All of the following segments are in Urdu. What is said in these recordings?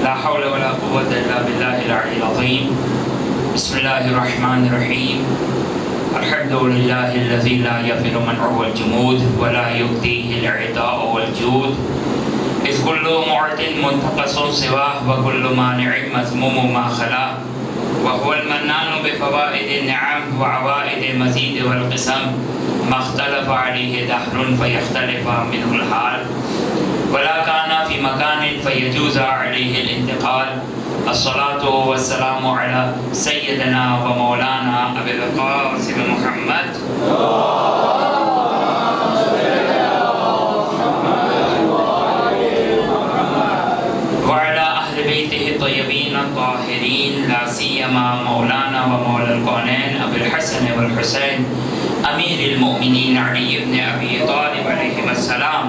لا حول ولا قوة إلا بالله العلي العظيم. بسم الله الرحمن الرحيم. الحمد لله الذي لا يفر منعه الجمود ولا يؤتيه العطاء والجود، إذ كل معد منتقص سواه وكل مانع مذموم ما خلاه، وهو المنان بفوائد النعم وعوائد المزيد والقسم، ما اختلف عليه دهر فيختلف منه الحال، ولا كان في مكان فيجوز عليه الانتقال. الصلاة والسلام على سيدنا ومولانا أبي القاسم محمد وعلى أهل بيته الطيبين الطاهرين، لا سيما مولانا ومولى الكونين أبي الحسن والحسين أمير المؤمنين علي بن أبي طالب عليهم السلام.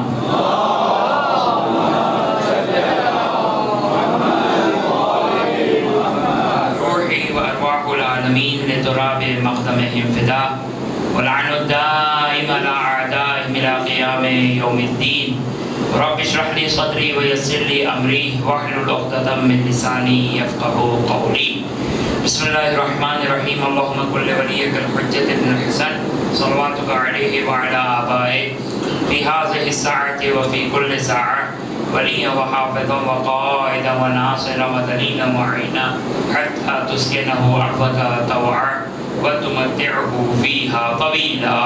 العالمين لتراب مقدمهم فداء، ولعن الدائم على أعدائهم إلى قيام يوم الدين. رب اشرح لي صدري ويسر لي أمري واحلل عقدة من لساني يفقهوا قولي. بسم الله الرحمن الرحيم. اللهم كن لوليك الحجة بن الحسن صلواتك عليه وعلى آبائه في هذه الساعة وفي كل ساعة وليا وحافظا وقائدا وناصرا ودليلا معينا، حتى تسكنه أرضك طوعا وتمتعه فيها طويلا.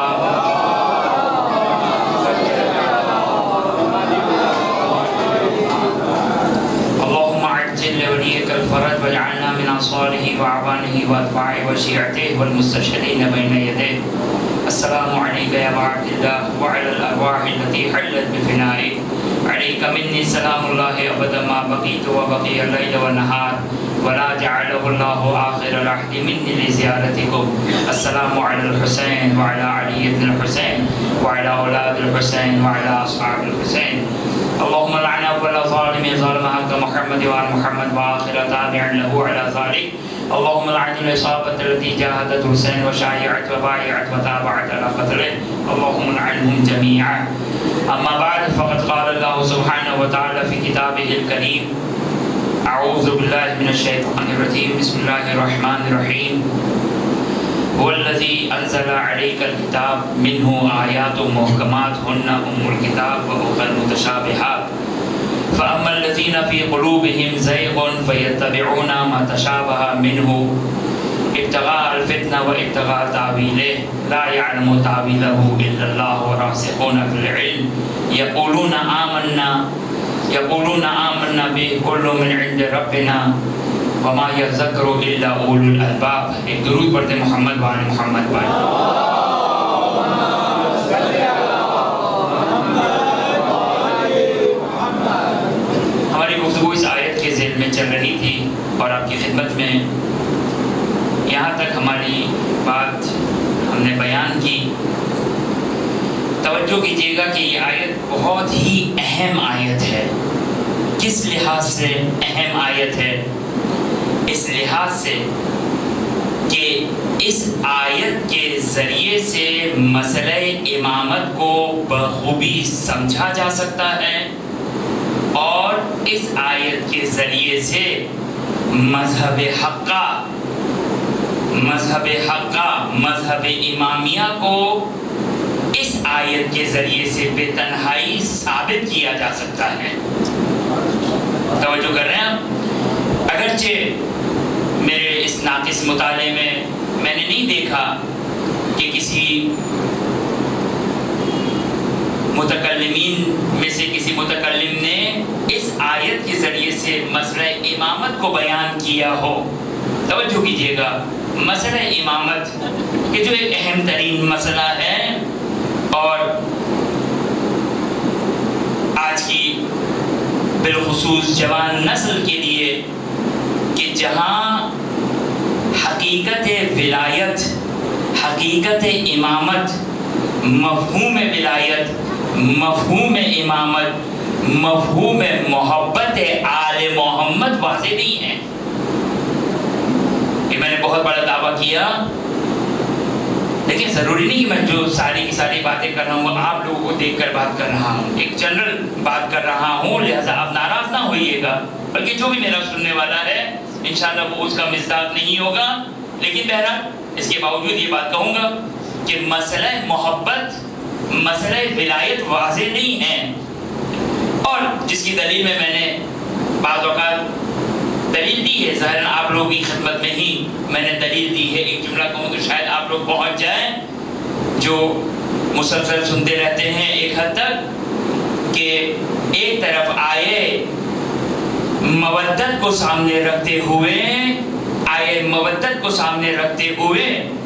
اللهم عجل لوليك الفرج واجعلنا من أنصاره وأعوانه وأتباعه وشيعته والمستشهدين بين يديه. السلام عليك يا أبا عبد الله وعلى الأرواح التي حلت بفنائك. عليك مني سلام الله أبدا ما بقيت وبقي الليل والنهار، ولا جعله الله آخر العهد مني لزيارتكم. السلام على الحسين وعلى علي بن الحسين وعلى أولاد الحسين وعلى أصحاب الحسين. اللهم لعن أول ظالم ظلم حق محمد وآل محمد وآخر تابع له على ذلك. اللهم لعن العصابة التي جاهدت حسين وشايعت وبايعت وتابعت على قتله. اللهم لعنهم جميعا. أما بعد، فقد قال الله سبحانه وتعالى في كتابه الكريم: أعوذ بالله من الشيطان الرجيم. بسم الله الرحمن الرحيم. هو الذي أنزل عليك الكتاب منه آيات محكمات هن أم الكتاب وأخرى متشابهات، فأما الذين في قلوبهم زيغ فيتبعون ما تشابه منه ابتغاء الفتنة وابتغاء تأويله، لا يعلم تأويله إلا الله وراسخون في العلم يقولون آمنا به كل من عند ربنا وما يذكر إلا أولو الألباب. ایک درود پڑھتے محمد وآل محمد بھائی. ہماری گفتگو اس آیت کے ذیل میں چل رہی تھی اور آپ کی خدمت میں یہاں تک ہماری بات ہم نے بیان کی. توجہ کیجیے گا کہ یہ آیت بہت ہی اہم آیت ہے. کس لحاظ سے اہم آیت ہے؟ اس لحاظ سے کہ اس آیت کے ذریعے سے مسئلہ امامت کو بخوبی سمجھا جا سکتا ہے، اور اس آیت کے ذریعے سے مذہب امامیہ کو اس آیت کے ذریعے سے بے تنہائی ثابت کیا جا سکتا ہے. توجہ کر رہے ہیں آپ؟ اگرچہ میرے اس ناقص مطالعے میں نے نہیں دیکھا کہ کسی متکلمین میں سے کسی متکلم نے اس آیت کے ذریعے سے مسئلہ امامت کو بیان کیا ہو. توجہ کیجیے گا، مسئلہ امامت کہ جو ایک اہم ترین مسئلہ ہے، اور آج کی بالخصوص جوان نسل کے لیے کہ جہاں حقیقت ولایت، حقیقت امامت، مفہوم ولایت، مفہوم امامت، مفہوم محبت آل محمد واضح نہیں ہے. کہ میں نے بہت بڑا دعویٰ کیا لیکن ضروری نہیں کہ میں جو ساری کی ساری باتیں کر رہا ہوں وہ آپ لوگوں کو دیکھ کر بات کر رہا ہوں، ایک جنرل بات کر رہا ہوں، لہٰذا آپ ناراض نہ ہوئیے گا، بلکہ جو بھی میرا سننے والا ہے انشاءاللہ وہ اس کا مصداق نہیں ہوگا۔ لیکن بہرحال اس کے باوجود یہ بات کہوں گا کہ مسئلہ محبت، مسئلہ ولایت واضح نہیں ہے، اور جس کی دلیل میں نے بعض اوقات دلیل دی ہے، ظاہراً آپ لوگوں کی خدمت میں ہی میں نے دلیل دی ہے۔ ایک جملہ کہوں تو شاید آپ لوگ پہنچ جائیں جو مسلسل سنتے رہتے ہیں ایک حد تک، کہ ایک طرف آئے مودت کو سامنے رکھتے ہوئے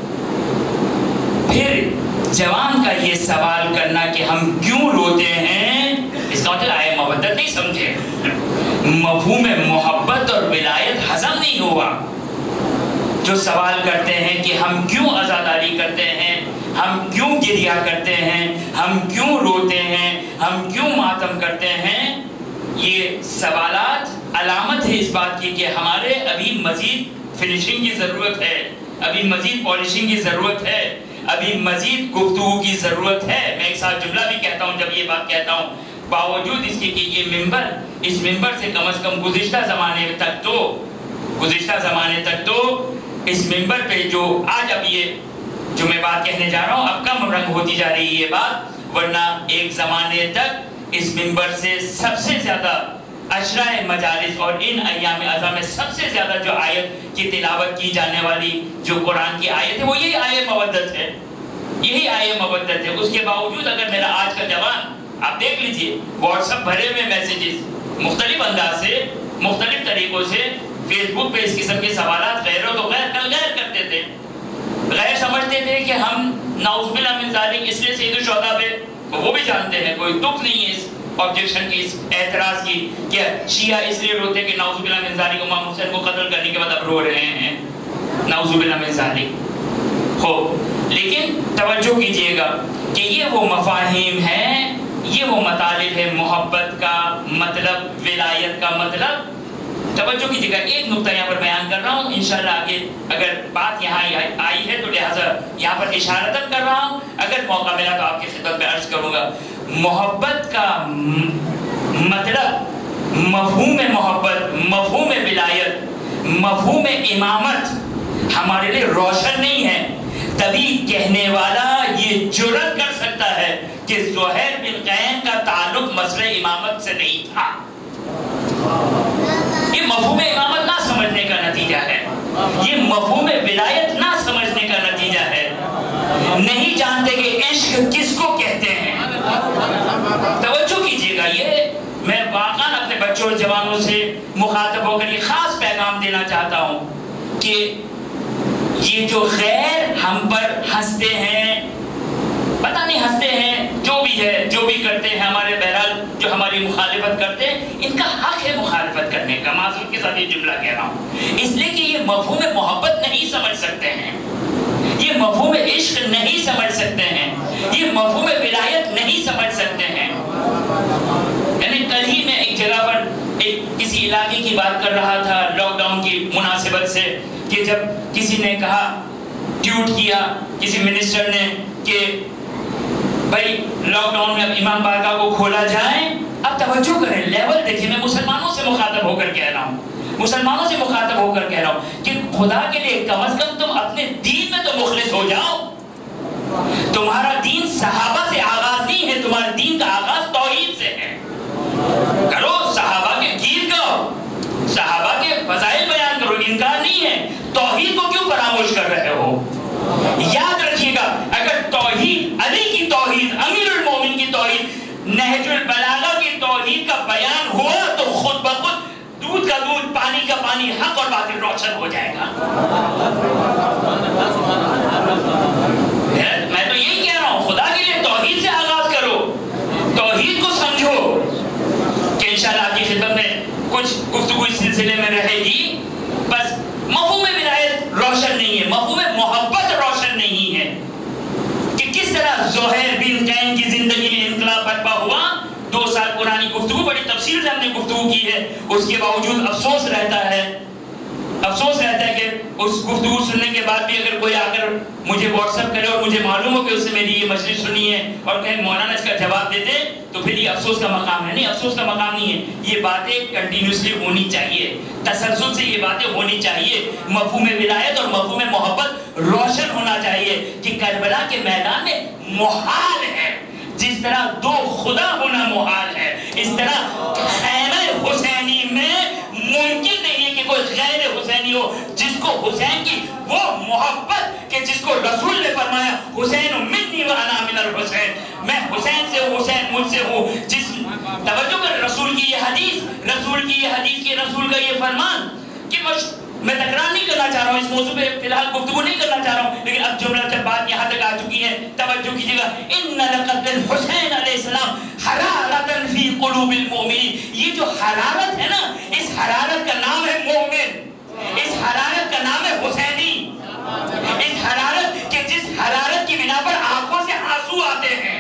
پھر جوان کا یہ سوال کرنا کہ ہم کیوں روتے ہیں، اس کا مطلب آئے مودت نہیں سمجھے، مفہوم محبت اور ولایت ہضم نہیں ہوا۔ جو سوال کرتے ہیں کہ ہم کیوں عزاداری کرتے ہیں، ہم کیوں گریہ کرتے ہیں، ہم کیوں روتے ہیں، ہم کیوں ماتم کرتے ہیں، یہ سوالات علامت ہے اس بات کی کہ ہمارے ابھی مزید فنیشنگ کی ضرورت ہے، ابھی مزید پالشنگ کی ضرورت ہے، ابھی مزید گفتگو کی ضرورت ہے۔ میں ایک ساتھ جملہ بھی کہتا ہوں جب یہ بات کہتا ہوں، باوجود اس کے کہ یہ ممبر، اس ممبر سے کم از کم گزشتہ زمانے تک تو اس ممبر پہ جو آج اب یہ جو میں بات کہنے جا رہا ہوں اب کم رنگ ہوتی جا رہی ہے یہ بات، ورنہ ایک زمانے تک اس ممبر سے سب سے زیادہ عشرۂ مجالس اور ان ایام اعظم میں سب سے زیادہ جو آیت کی تلاوت کی جانے والی جو قرآن کی آیت ہے وہ یہی آیت مودت ہے، یہی آیت مودت ہے۔ اس کے باوجود اگر میرا آج کا جوان آپ دیکھ لیجئے واٹس ایپ بھرے ہوئے میسیجز مختلف انداز سے، مختلف طریقوں سے، فیس بک پہ اس قسم کے سوالات غیروں تو غیر کل غیر کرتے تھے، غیر سمجھتے تھے کہ ہم نعوذ باللہ من ذالک اس لیے سید الشہداء پہ وہ بھی جانتے ہیں، کوئی دکھ نہیں ہے اس آبجیکشن کی، اس اعتراض کی کہ شیعہ اس لیے روتے کہ نعوذ باللہ من ذالک امام حسین کو قتل کرنے کے بعد اب رو رہے ہیں، نعوذ باللہ من ذالک ہو۔ لیکن توجہ کیجئے گا کہ یہ وہ مفاہیم ہیں، یہ وہ مطالب ہے محبت کا مطلب، ولایت کا مطلب۔ توجہ کیجئے گا، ایک نقطہ یہاں پر بیان کر رہا ہوں، انشاءاللہ آگے اگر بات یہاں آئی ہے تو لہٰذا یہاں پر اشارتاً کر رہا ہوں، اگر موقع ملا تو آپ کی خدمت میں عرض کروں گا۔ محبت کا مطلب، مفہوم محبت، مفہوم ولایت، مفہوم امامت ہمارے لیے روشن نہیں ہے، تبھی کہنے والا یہ جرأت کر سکتا ہے کہ زہیر بن قین کا تعلق مسئلہ امامت سے نہیں تھا۔ یہ مفہوم امامت نہ سمجھنے کا نتیجہ ہے، یہ مفہوم ولایت نہ سمجھنے کا نتیجہ ہے، نہیں جانتے کہ عشق کس کو کہتے ہیں۔ توجہ کیجئے گا، یہ میں واقعاً اپنے بچوں اور جوانوں سے مخاطب ہو کر یہ خاص پیغام دینا چاہتا ہوں کہ یہ جو غیر ہم پر ہنستے ہیں، پتہ نہیں ہنستے ہیں، جو بھی ہے، جو بھی کرتے ہیں، ہمارے بہرحال جو ہماری مخالفت کرتے ہیں، ان کا حق ہے مخالفت کرنے کا، معذرت کے ساتھ یہ جملہ کہہ رہا ہوں، اس لیے کہ یہ مفہوم محبت نہیں سمجھ سکتے ہیں، یہ مفہوم عشق نہیں سمجھ سکتے ہیں، یہ مفہوم ولایت نہیں سمجھ سکتے ہیں۔ یعنی کل ہی میں ایک جگہ پر کسی علاقے کی بات کر رہا تھا لاک ڈاؤن کی مناسبت سے، کہ جب کسی نے کہا، ٹویٹ کیا کسی منسٹر نے کہ بھائی لاک ڈاؤن میں اب امام بارگاہ کو کھولا جائے۔ اب توجہ کریں، لیول دیکھیں، میں مسلمانوں سے مخاطب ہو کر کہہ رہا ہوں، مسلمانوں سے مخاطب ہو کر کہہ رہا ہوں کہ خدا کے لیے کم از کم تم اپنے دین میں تو مخلص ہو جاؤ۔ تمہارا دین صحابہ سے آغاز نہیں ہے، تمہارے دین کا آغاز توحید سے ہے۔ کرو صحابہ کے گیت گاؤ، صحابہ کے فضائل بیان کرو، انکار نہیں ہے، توحید کو کیوں فراموش کر رہے ہو؟ یاد رکھیے گا، اگر توحید، علی کی توحید، امیر المومنین کی توحید، نہج البلاغہ کی توحید کا بیان ہوا تو خود بخود دودھ کا دودھ، پانی کا پانی، حق اور باطل روشن ہو جائے گا۔ میں تو یہی کہہ رہا ہوں، خدا کے لیے توحید سے آغاز کرو، توحید کو سمجھو، کہ انشاءاللہ آپ کی خدمت میں کچھ گفتگو اس سلسلے میں رہے گی۔ بس مفہوم ولایت روشن نہیں ہے، مفہوم محبت روشن نہیں ہے، کہ کس طرح زہیر بن قین کی زندگی میں انقلاب برپا ہوا۔ 2 سال پرانی گفتگو، بڑی تفصیل سے ہم نے گفتگو کی ہے، اس کے باوجود افسوس رہتا ہے افسوس رہتا ہے کہ اس گفتگو سننے کے بعد بھی اگر کوئی آ کر مجھے واٹس ایپ کرے اور مجھے معلوم ہو کہ اس نے میری یہ مجلس سنی ہے اور کہیں مولانا اس کا جواب دیتے تو پھر یہ افسوس کا مقام ہے. نہیں، افسوس کا مقام نہیں ہے. یہ باتیں کنٹینیوسلی ہونی چاہیے، تسلسل سے یہ باتیں ہونی چاہیے. مفہوم ولایت اور مفہوم محبت روشن ہونا چاہیے کہ کربلا کے میدان میں محال ہے، جس طرح دو خدا ہونا محال ہے، اس طرح خیمہ حسینی میں ممکن نہیں ہے کہ کوئی غیر حسینی ہو جس کو حسین کی وہ محبت کہ جس کو رسول نے فرمایا حسین منی وانا من الحسین، میں حسین سے ہوں، حسین مجھ سے ہوں. جس توجہ کر رسول کی یہ حدیث، رسول کی یہ حدیث کی رسول کا یہ فرمان کہ میں تکرار نہیں کرنا چاہ رہا ہوں، اس موضوع پہ فی الحال گفتگو نہیں کرنا چاہ رہا ہوں، لیکن اب جملہ جب بات یہاں تک آ چکی ہے توجہ کیجیے گا. ان لقد الحسین علیہ السلام حرارتا فی قلوب المؤمنین. یہ جو حرارت ہے نا، اس حرارت کا نام ہے مومن، اس حرارت کا نام ہے حسینی. اس حرارت کہ جس حرارت کی بنا پر آنکھوں سے آنسو آتے ہیں،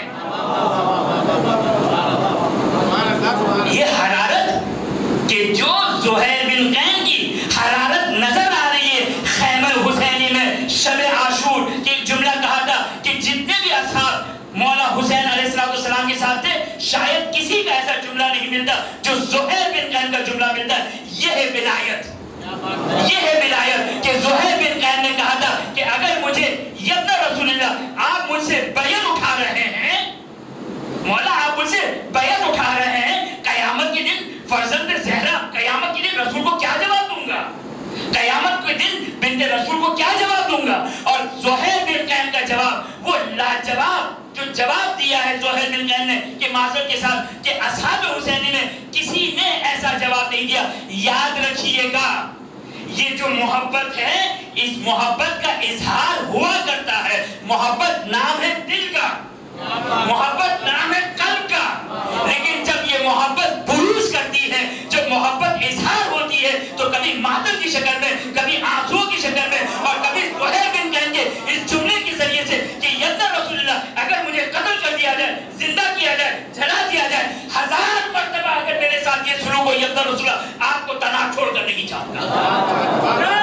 یہ حرارت کہ جو زہیر بن قین کی حرارت نظر آ رہی ہے خیمہ حسینی میں شب عاشور. کہ ایک جملہ کہا تھا کہ جتنے بھی اصحاب مولا حسین علیہ السلام کے ساتھ تھے شاید کسی کا ایسا جملہ نہیں ملتا جو زہیر بن قین کا جملہ ملتا ہے. یہ ہے ولایت، یہ ہے ولایت کہ زہیر بن قین نے کہا تھا کہ اگر مجھے یبن رسول اللہ آپ مجھ سے بیعت اٹھا رہے ہیں، مولا آپ مجھ سے بیعت اٹھا رہے ہیں، قیامت کے دن فرزند زہرا، قیامت کے دن رسول کو کیا جواب دوں گا؟ قیامت کے دن بنت رسول کو کیا جواب دوں گا؟ اور زہیر بن قین کا جواب وہ لاجواب جو جواب دیا ہے زہیر بن قین نے کہ معذرت کے ساتھ کہ اصحاب حسینی میں کسی نے ایسا جواب نہیں دیا. یاد رکھیے گا یہ جو محبت ہے اس محبت کا اظہار ہوا کرتا ہے. محبت نام ہے دل کا، محبت نام ہے قلب کا، لیکن جب یہ محبت بروز کرتی ہے، جب محبت اظہار ہوتی ہے تو کبھی ماتم کی شکل میں، کبھی آنسو کی شکل میں، اور کبھی زہیر بن قین کے اس جملے کے ذریعے سے کہ یدنا رسول اللہ اگر مجھے قتل کر دیا جائے، زندہ کیا جائے، جلا دیا جائے، 1000 مرتبہ اگر میرے ساتھ یہ سلوک ہو یدنا رسول اللہ آپ کو تنہا چھوڑ کر نہیں چاہوں گا.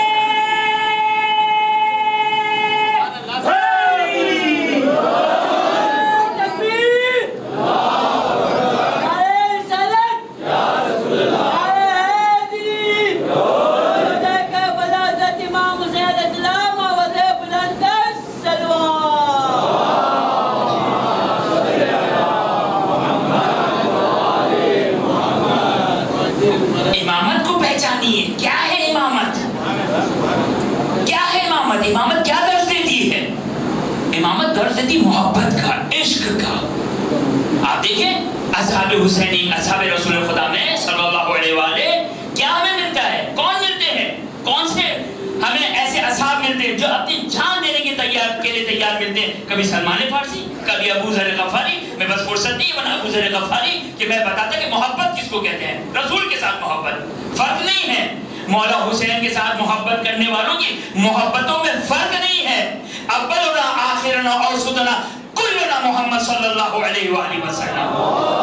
امامت کو پہچانیے. کیا ہے امامت؟ کیا ہے امامت؟ امامت کیا درس دیتی ہے؟ امامت درس دیتی محبت کا، عشق کا. آپ دیکھیں اصحاب حسینی، اصحاب رسول خدا میں صلی اللہ علیہ وآلہ کیا ہمیں ملتا ہے؟ کون ملتے ہیں؟ کون سے ہمیں ایسے اصحاب ملتے ہیں جو اپنی جان دینے کے لیے تیار ملتے ہیں؟ کبھی سلمان فارسی، کبھی ابو ذر غفاری. میں بس فرصت نہیں بنا ابو ذر غفاری کہ میں بتاتا کہ محبت کس کو کہتے ہیں. رسول کے ساتھ محبت فرق نہیں ہے. مولا حسین کے ساتھ محبت کرنے والوں کی محبتوں میں فرق نہیں ہے. اولنا آخرنا اوسطنا کلنا محمد صلی اللہ علیہ وآلہ وسلم.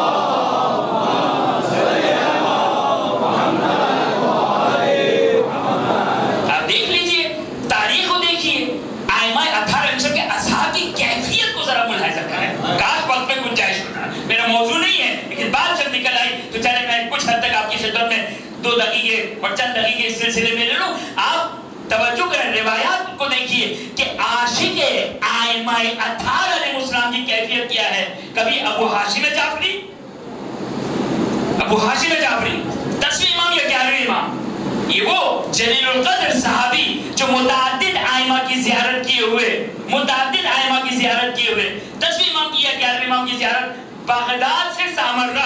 آپ دیکھ لیجئے تاریخ کو دیکھیے، آئمہ 18 کے اصحاب کی کیفیت کو ذرا ملاحظہ کریں. کاش وقت میں گنجائش ہوتا، میرا موضوع نہیں ہے لیکن بات جب نکل آئی تو چلے میں کچھ حد تک آپ کی خدمت میں 2 دقیقے اور چند دقیقے اس سلسلے میں لے لوں. آپ توجہ کریں، روایات کو دیکھیے کہ عاشق آئمہ 18 علیہ السلام کی کیفیت کیا ہے. کبھی ابو ہاشم جعفری، ابو ہاشم جعفری 10ویں امام یا 11ویں امام، یہ وہ جلیل القدر صحابی جو متعدد آئمہ کی زیارت کیے ہوئے، متعدد آئمہ کی زیارت کیے ہوئے، 10ویں امام کی یا 11ویں امام کی زیارت بغداد سے سامرہ.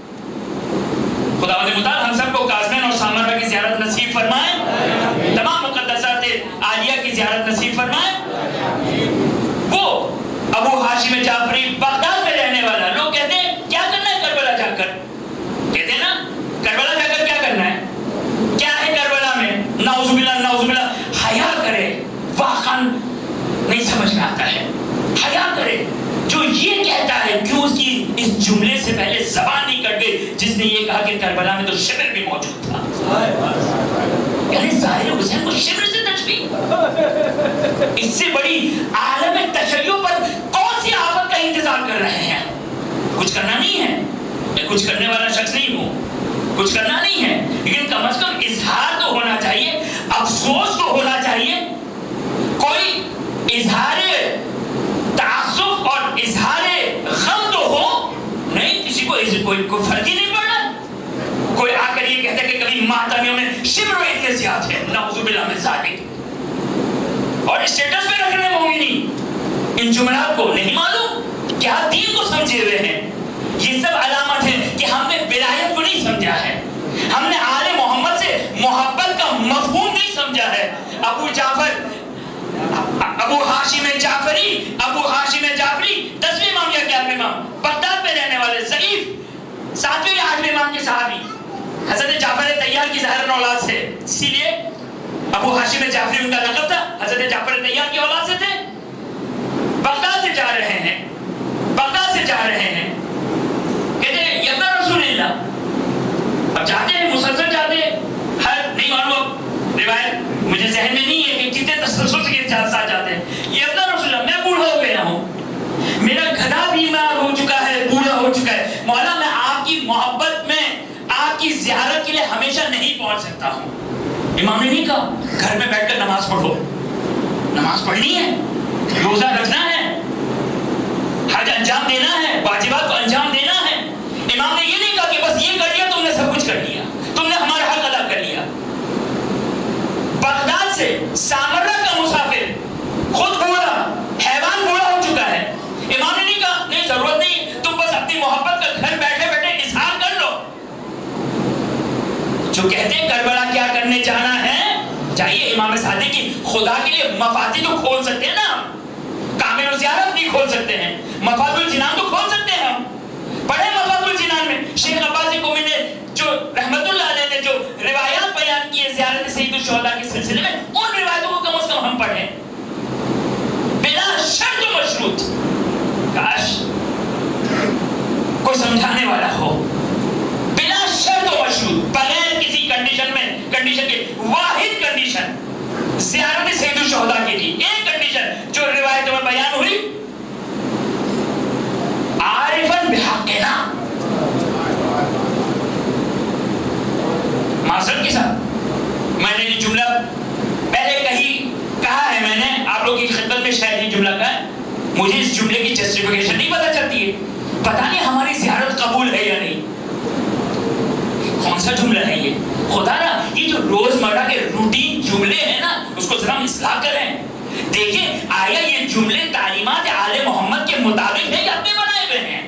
خداوند متعال ہم سب کو کاظمین اور سامرہ کی زیارت نصیب فرمائے، تمام مقدسات عالیہ کی زیارت نصیب فرمائے. وہ ابو ہاشم جعفری بغداد میں رہنے والا. لوگ کہتے ہیں کیا کرنا ہے کربلا جا کر؟ کہتے ہیں نا کربلا جا کر کیا کرنا ہے؟ کیا ہے کربلا میں؟ نعوذ باللہ نعوذ باللہ. حیا کرے، واقعا نہیں سمجھ میں آتا ہے. حیا کرے جو یہ کہتا ہے کیوں اس کی اس جملے سے پہلے زبان نہیں کٹ گئی جس نے یہ کہا کہ کربلا میں تو شبر بھی موجود تھا. یعنی ظاہر کو شبر سے تشبیہ، اس سے بڑی عالم تشیع پر کون سی آفت کا انتظار کر رہے ہیں؟ کچھ کرنا نہیں ہے، میں کچھ کرنے والا شخص نہیں ہوں، کچھ کرنا نہیں ہے، لیکن کم از کم اظہار تو ہونا چاہیے، افسوس تو ہونا چاہیے، کوئی اظہار تعصب اور اظہار غم تو ہو نہیں، کسی کو کوئی فرق ہی نہیں پڑ رہا۔ کوئی آ کر یہ کہتا ہے کہ کبھی ماتمیوں میں شبر و اتنے زیادہ ہے، نعوذ باللہ من ذالک، اور اسٹیٹس پہ رکھ رہے ہیں مومنین ان جملات کو۔ نہیں معلوم کیا دین کو سمجھے ہوئے ہیں؟ یہ سب علامت ہے کہ ہم نے ولایت کو نہیں سمجھا ہے، ہم نے آل محمد سے محبت کا مفہوم نہیں سمجھا ہے۔ ابو جعفر، ابو ہاشم جعفری، ابو ہاشم جعفری 10ویں امام یا 11ویں امام، بغداد میں رہنے والے ضعیف 7ویں یا 8ویں امام کے صحابی، حضرت جعفر طیار کی ظاہراً اولاد سے، اسی لیے ابو ہاشم جعفری ان کا لقب تھا، حضرت جعفر طیار کی اولاد سے تھے۔ بغداد سے جا رہے ہیں، بغداد سے جا رہے ہیں، کہتے ہیں یبنا رسول اللہ، اب جاتے ہیں مسلسل جاتے ہیں، ہر نہیں معلوم روایت مجھے ذہن میں نہیں ہے کہ کتنے تسلسل کے ساتھ جاتے ہیں۔ یبنا رسول اللہ، میں بوڑھا ہو گیا ہوں، میرا گدھا بیمار ہو چکا ہے، بوڑھا ہو چکا ہے، مولا میں آپ کی محبت میں آپ کی زیارت کے لیے ہمیشہ نہیں پہنچ سکتا ہوں۔ امام نے نہیں کہا گھر میں بیٹھ کر نماز پڑھو، نماز پڑھنی ہے، روزہ رکھنا ہے، حج انجام دینا ہے، واجبات کو انجام دینا ہے۔ امام نے یہ نہیں کہا کہ بس یہ کر لیا تم نے سب کچھ کر لیا، تم نے ہمارا حق ادا کر لیا۔ بغداد سے سامرہ کا مسافر، خود بوڑھا، حیوان بوڑھا ہو چکا ہے، امام نے نہیں کہا نہیں ضرورت نہیں، تم بس اپنی محبت کا گھر بیٹھے بیٹھے اظہار کر لو۔ جو کہتے ہیں کربلا کیا کرنے جانا ہے، چاہیے امام صادق کی خدا کے لیے مفاتیح تو کھول سکتے ہیں نا، کامل الزیارت نہیں کھول سکتے ہیں، مفاتیح الجنان تو کھول سکتے ہیں ہم۔ پڑھیں مفاتیح الجنان میں شیخ عباس قمی نے جو رحمت اللہ علیہ نے جو روایات بیان کی ہے زیارت سید الشہداء کے سلسلے میں، ان روایتوں کو کم از کم ہم پڑھیں بلا شرط و مشروط۔ کاش کوئی سمجھانے والا ہو، بلا شرط و مشروط، بغیر کسی کنڈیشن میں، کنڈیشن کے واحد کنڈیشن زیارت سید الشہداء کے لیے ایک کنڈیشن جو روایتوں میں بیان ہوئی، عارفاً بحقنا، معذرت کے ساتھ میں نے یہ جملہ پہلے کہا ہے، میں نے آپ لوگوں کی خدمت میں شاید یہ جملہ کہا ہے، مجھے اس جملے کی جسٹیفیکیشن نہیں پتہ چلتی ہے، پتہ نہیں ہماری زیارت قبول ہے یا نہیں۔ کون سا جملہ ہے یہ؟ خدا نا یہ جو روزمرہ کے روٹین جملے ہیں نا اس کو ذرا اصلاح کریں، دیکھیں آیا یہ جملے تعلیمات آل محمد کے مطابق ہے یا اپنے بنائے ہوئے ہیں۔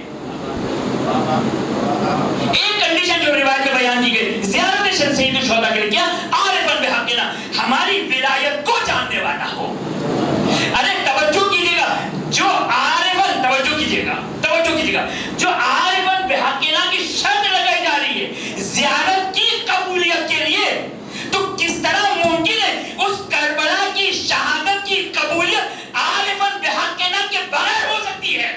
ایک کنڈیشن جو روایت میں بیان کی گئی زیارت سید الشہداء کے لیے کیا؟ عارفاً بحقنا، ہماری ولایت کو جاننے والا ہو۔ ارے توجہ کیجیے گا، جو عارفاً، توجہ کیجیے گا، توجہ کیجیے گا، جو عارفاً بحقنا کی شرط لگائی جا رہی ہے زیارت کی قبولیت کے لیے، تو کس طرح ممکن ہے اس کربلا کی شہادت کی قبولیت عارفاً بحقنا کے بغیر ہو سکتی ہے؟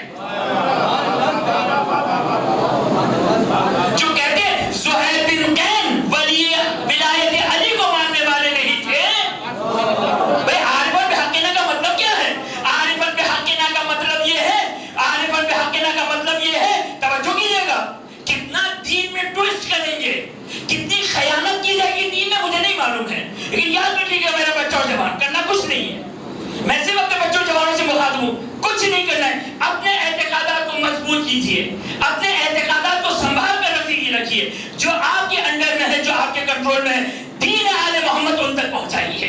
جو کہتے ہیں زہیر بن قین ولی ولایت علی کو ماننے والے نہیں تھے، بھئی عارفاً بحقنا کا مطلب کیا ہے؟ عارفاً بحقنا کا مطلب یہ ہے، عارفاً بحقنا کا مطلب یہ ہے، توجہ کیجیے گا، کتنا دین میں ٹویسٹ کریں گے، کتنی خیانت کی جائے گی دین میں مجھے نہیں معلوم ہے، لیکن یاد رکھیے گا میرا بچہ اور جوان، کرنا کچھ نہیں ہے، میں صرف اپنے بچوں جوانوں سے مخاطب ہوں، کچھ نہیں کرنا ہے، اپنے اعتقادات کو مضبوط کیجئے، اپنے اعتقادات کو سنبھال کر رکھیے، جو آپ کے انڈر میں ہے، جو آپ کے کنٹرول میں ہے، دین آل محمد ان تک پہنچائیے۔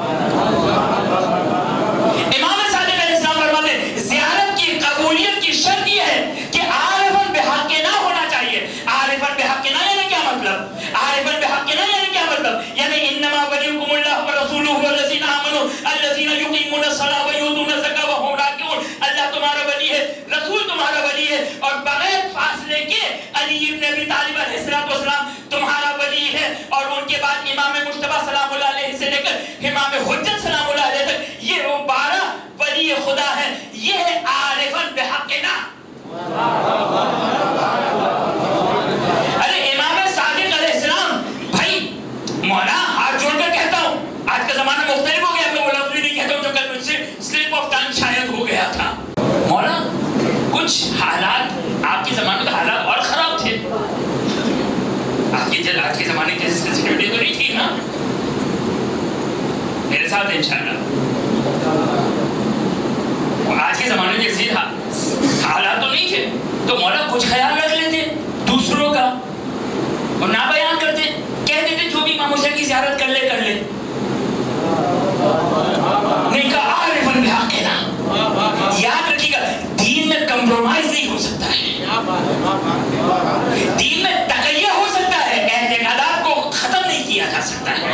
امام صادق علیہ السلام فرماتے ہیں زیارت کی قبولیت کی شرط یہ ہے کہ عارفاً بحقنا ہونا چاہیے۔ عارفاً بحقنا یعنی کیا مطلب؟ عارفاً بحقنا یعنی کیا مطلب؟ یعنی انما ولیکم اللہ ورسولہ والذین آمنوا الذین یقیمون الصلاۃ ویؤتون الزکاۃ وهم راکعون، اللہ تمہارا ولی ہے، رسول تمہارا ولی ہے، اور بغیر فاصلے کے علی ابن ابی طالب علیہ السلام تمہارا ولی ہے، اور ان کے بعد امام مجتبیٰ سلام اللہ علیہ سے لے کر امام حجت سلام اللہ علیہ تک یہ وہ 12 ولی خدا ہے، یہ ہے عارفاً بحقنا۔ ارے امام صادق علیہ السلام، بھائی مولا ہاتھ جوڑ کر کہتا ہوں، آج کا زمانہ इंशाअल्लाह। आज के ज़माने में जैसे हालात तो नहीं थे, तो मौला कुछ ख्याल रख लेते दूसरों का और ना बयान करते, कह देते जो भी इमाम हुसैन की ज़ियारत कर ले कर ले। नहीं कहा आरिफन बिहक़ कहना। याद रखिएगा, दीन में कंप्रोमाइज नहीं हो सकता है, दीन में तक़य्या हो सकता है, एतक़ादात को खत्म नहीं किया जा सकता है।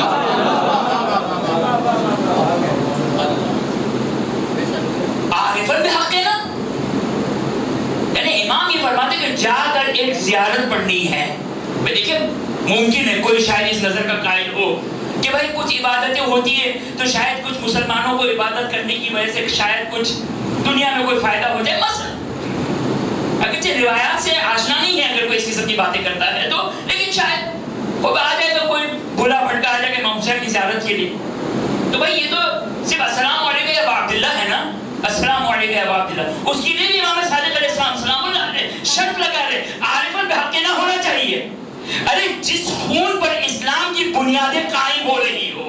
आरिफन बिहक़ कहना यानी इमाम ये फरमाते कि जाकर एक ज़ियारत पढ़नी है। भाई देखिए, मुमकिन है कोई शायद इस नज़र का कायल हो कि भाई कुछ इबादतें होती है तो शायद कुछ मुसलमानों को इबादत करने की वजह से शायद कुछ दुनिया में कोई फ़ायदा हो जाए। मसलन अगरचे रिवायात से आशना नहीं है अगर कोई इस किस्म की बातें करता है तो, लेकिन शायद वो आ जाएगा, कोई भूला भटका आ जाएगा इमाम हुसैन की ज़ियारत के लिए, तो भाई ये तो सिर्फ अस्सलाम वालेकुम या अबा अब्दुल्लाह है ना, अस्सलाम वालेकुम या अबा अब्दुल्लाह, उसके लिए भी इमाम सादिक अलैहिस्सलाम सलामुल्लाह अलैह शर्त लगा रहे आरिफन बिहक़ कहना होना चाहिए। अरे जिस खून पर इस्लाम की बुनियादें कायम हो रही हो,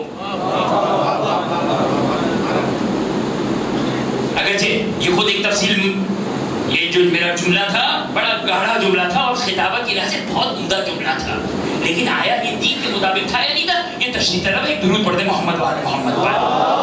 अगरचे ये खुद एक तफसील, ये जो मेरा जुमला था बड़ा गाढ़ा जुमला था और खिताबत की वजह से बहुत उम्दा जुमला था, लेकिन आया ये दीन के मुताबिक था या नहीं था, ये तशरीह तरफ एक दुरूद पढ़ते मोहम्मद वाले मोहम्मद वाले।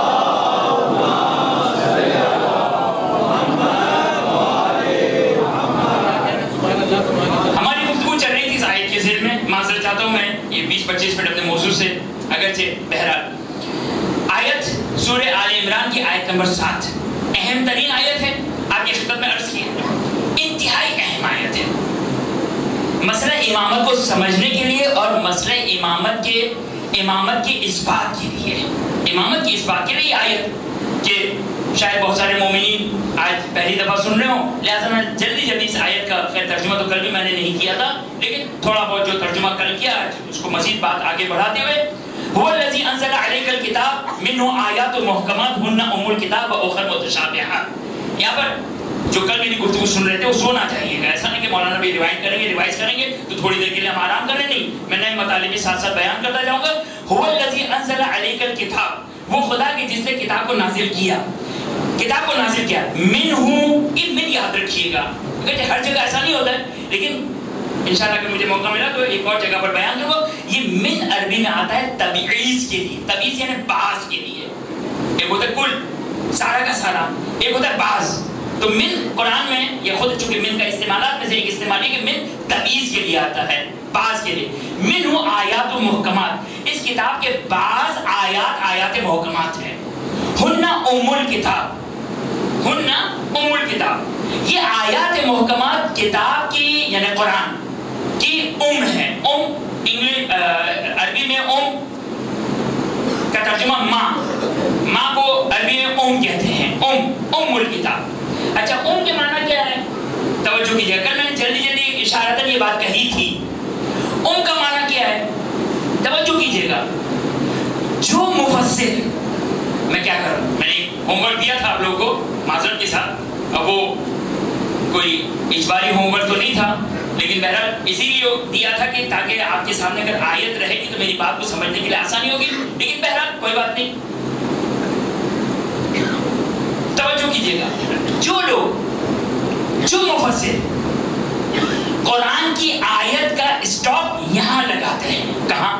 हमारी गुफ्तगू चल रही थी इस आयत के ज़िल में, माज़रत चाहता हूँ मैं ये 20-25 मिनट अपने मौजूद से, अगरचे बहरहाल आयत सूरह आले इमरान की आयत नंबर 7 अहम तरीन आयत है। आपकी खिदमत में अर्ज़ किया, इंतहाई अहम आयत है मसला इमामत को समझने के लिए और मसला इमामत के इस बात के लिए, इमामत की इस बात के लिए आयत कि शायद बहुत सारे मोमिनीन आज पहली दफ़ा सुन रहे हो, लिहाजा मैं जल्दी इस आयत का खैर तर्जुमा तो कल भी मैंने नहीं किया था, लेकिन थोड़ा बहुत जो तर्जुमा कल किया उसको मज़ीद बात आगे बढ़ाते हुए, हुवल्लज़ी अंज़ला अलैकल किताब मिन्हु आयातुन मुहकमात हुन्ना उम्मुल किताब व उख़र मुतशाबिहात। यहाँ पर जो कल मेरी गुफ्तगू सुन रहे थे वो सोना चाहिएगा, ऐसा नहीं कि मौलाना भी रिवाइज करेंगे तो थोड़ी देर के लिए हम आराम करें, नहीं, मैं नए मतालिब साथ साथ बयान करता जाऊँगा। हुवल्लज़ी अंज़ला अलैकल किताब, वो खुदा की जिसने किताब को नाजिल किया, मिन्हु, मिन याद रखिएगा, हर जगह ऐसा नहीं होता है, लेकिन इंशाअल्लाह अगर मुझे मौका मिला तो एक और जगह पर बयान करूँगा। ये मिन अरबी में आता है तबईज़ के लिए, तबईज़ यानी बाज़ के लिए, एक होता है कुल सारा का सारा, एक होता है बाज़। तो मिन कुरान में ये खुद चूंकि मिन का इस्तेमालात में से एक इस्तेमाल है कि मिन तबईज़ के लिए आता है, बाज़ के लिए। मिन्हु आयातुन मुहकमात, इस किताब के बाज़ आयात मुहकमात हैं। हुन्ना उम्मुल किताब, हुन्ना उम्मुल किताब, ये आयात मुहकमात किताब की यानी कुरान की है। इंग्लिश अरबी में का तर्जुमा माँ को अरबी में कहते हैं, उम्मुल किताब। अच्छा, के माना क्या है? तवज्जो कीजिएगा, कल मैंने जल्दी इशारतन ये बात कही थी। का माना क्या है? तवज्जो कीजिएगा, जो मुफस्सिर, मैं क्या करूँ, मैंने होमवर्क दिया था आप लोगों को माज़रत के साथ, अब वो कोई इजबारी होमवर्क तो नहीं था, लेकिन बहरहाल इसीलिए दिया था कि ताकि आपके सामने अगर आयत रहेगी तो मेरी बात को समझने के लिए आसानी होगी, लेकिन बहरहाल कोई बात नहीं, तवज्जो कीजिएगा। जो मुफस्सिर कुरान की आयत का स्टॉप यहाँ लगाते हैं, कहाँ?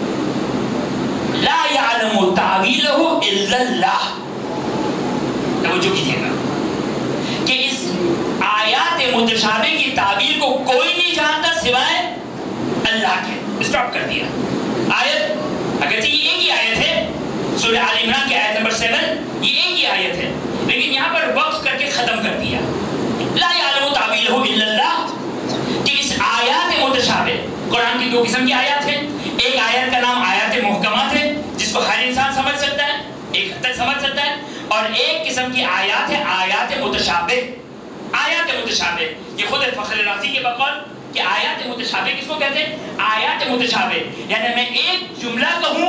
ला यअलमु तावीलहु इल्लल्लाह। तवज्जो कीजिएगा कि इस आयात मुतशाबिह की तावील को कोई नहीं जानता सिवाय अल्लाह के। स्टॉप कर दिया आयत, अगरचे ये एक ही आयत है, सूरह आल इमरान की आयत नंबर 7, ये एक ही आयत है, लेकिन यहाँ पर वक्फ करके खत्म कर दिया। ला यअलमु तावीलहु इल्लल्लाह, कि इस आयात मुतशाबिह, कुरान की 2 किस्म की आयत है। एक आयत का नाम आयत मुहकमात है, जिसको हर इंसान समझ सकता है, एक हद तक समझ सकता है, और एक किस्म की आयत है आयत मुतशाबिह। आयत मुतशाबिह ये खुद फखर राज़ी के बकौल कि आयत मुतशाबिह किसको कहते हैं? आयत मुतशाबिह यानी मैं एक जुमला कहूँ,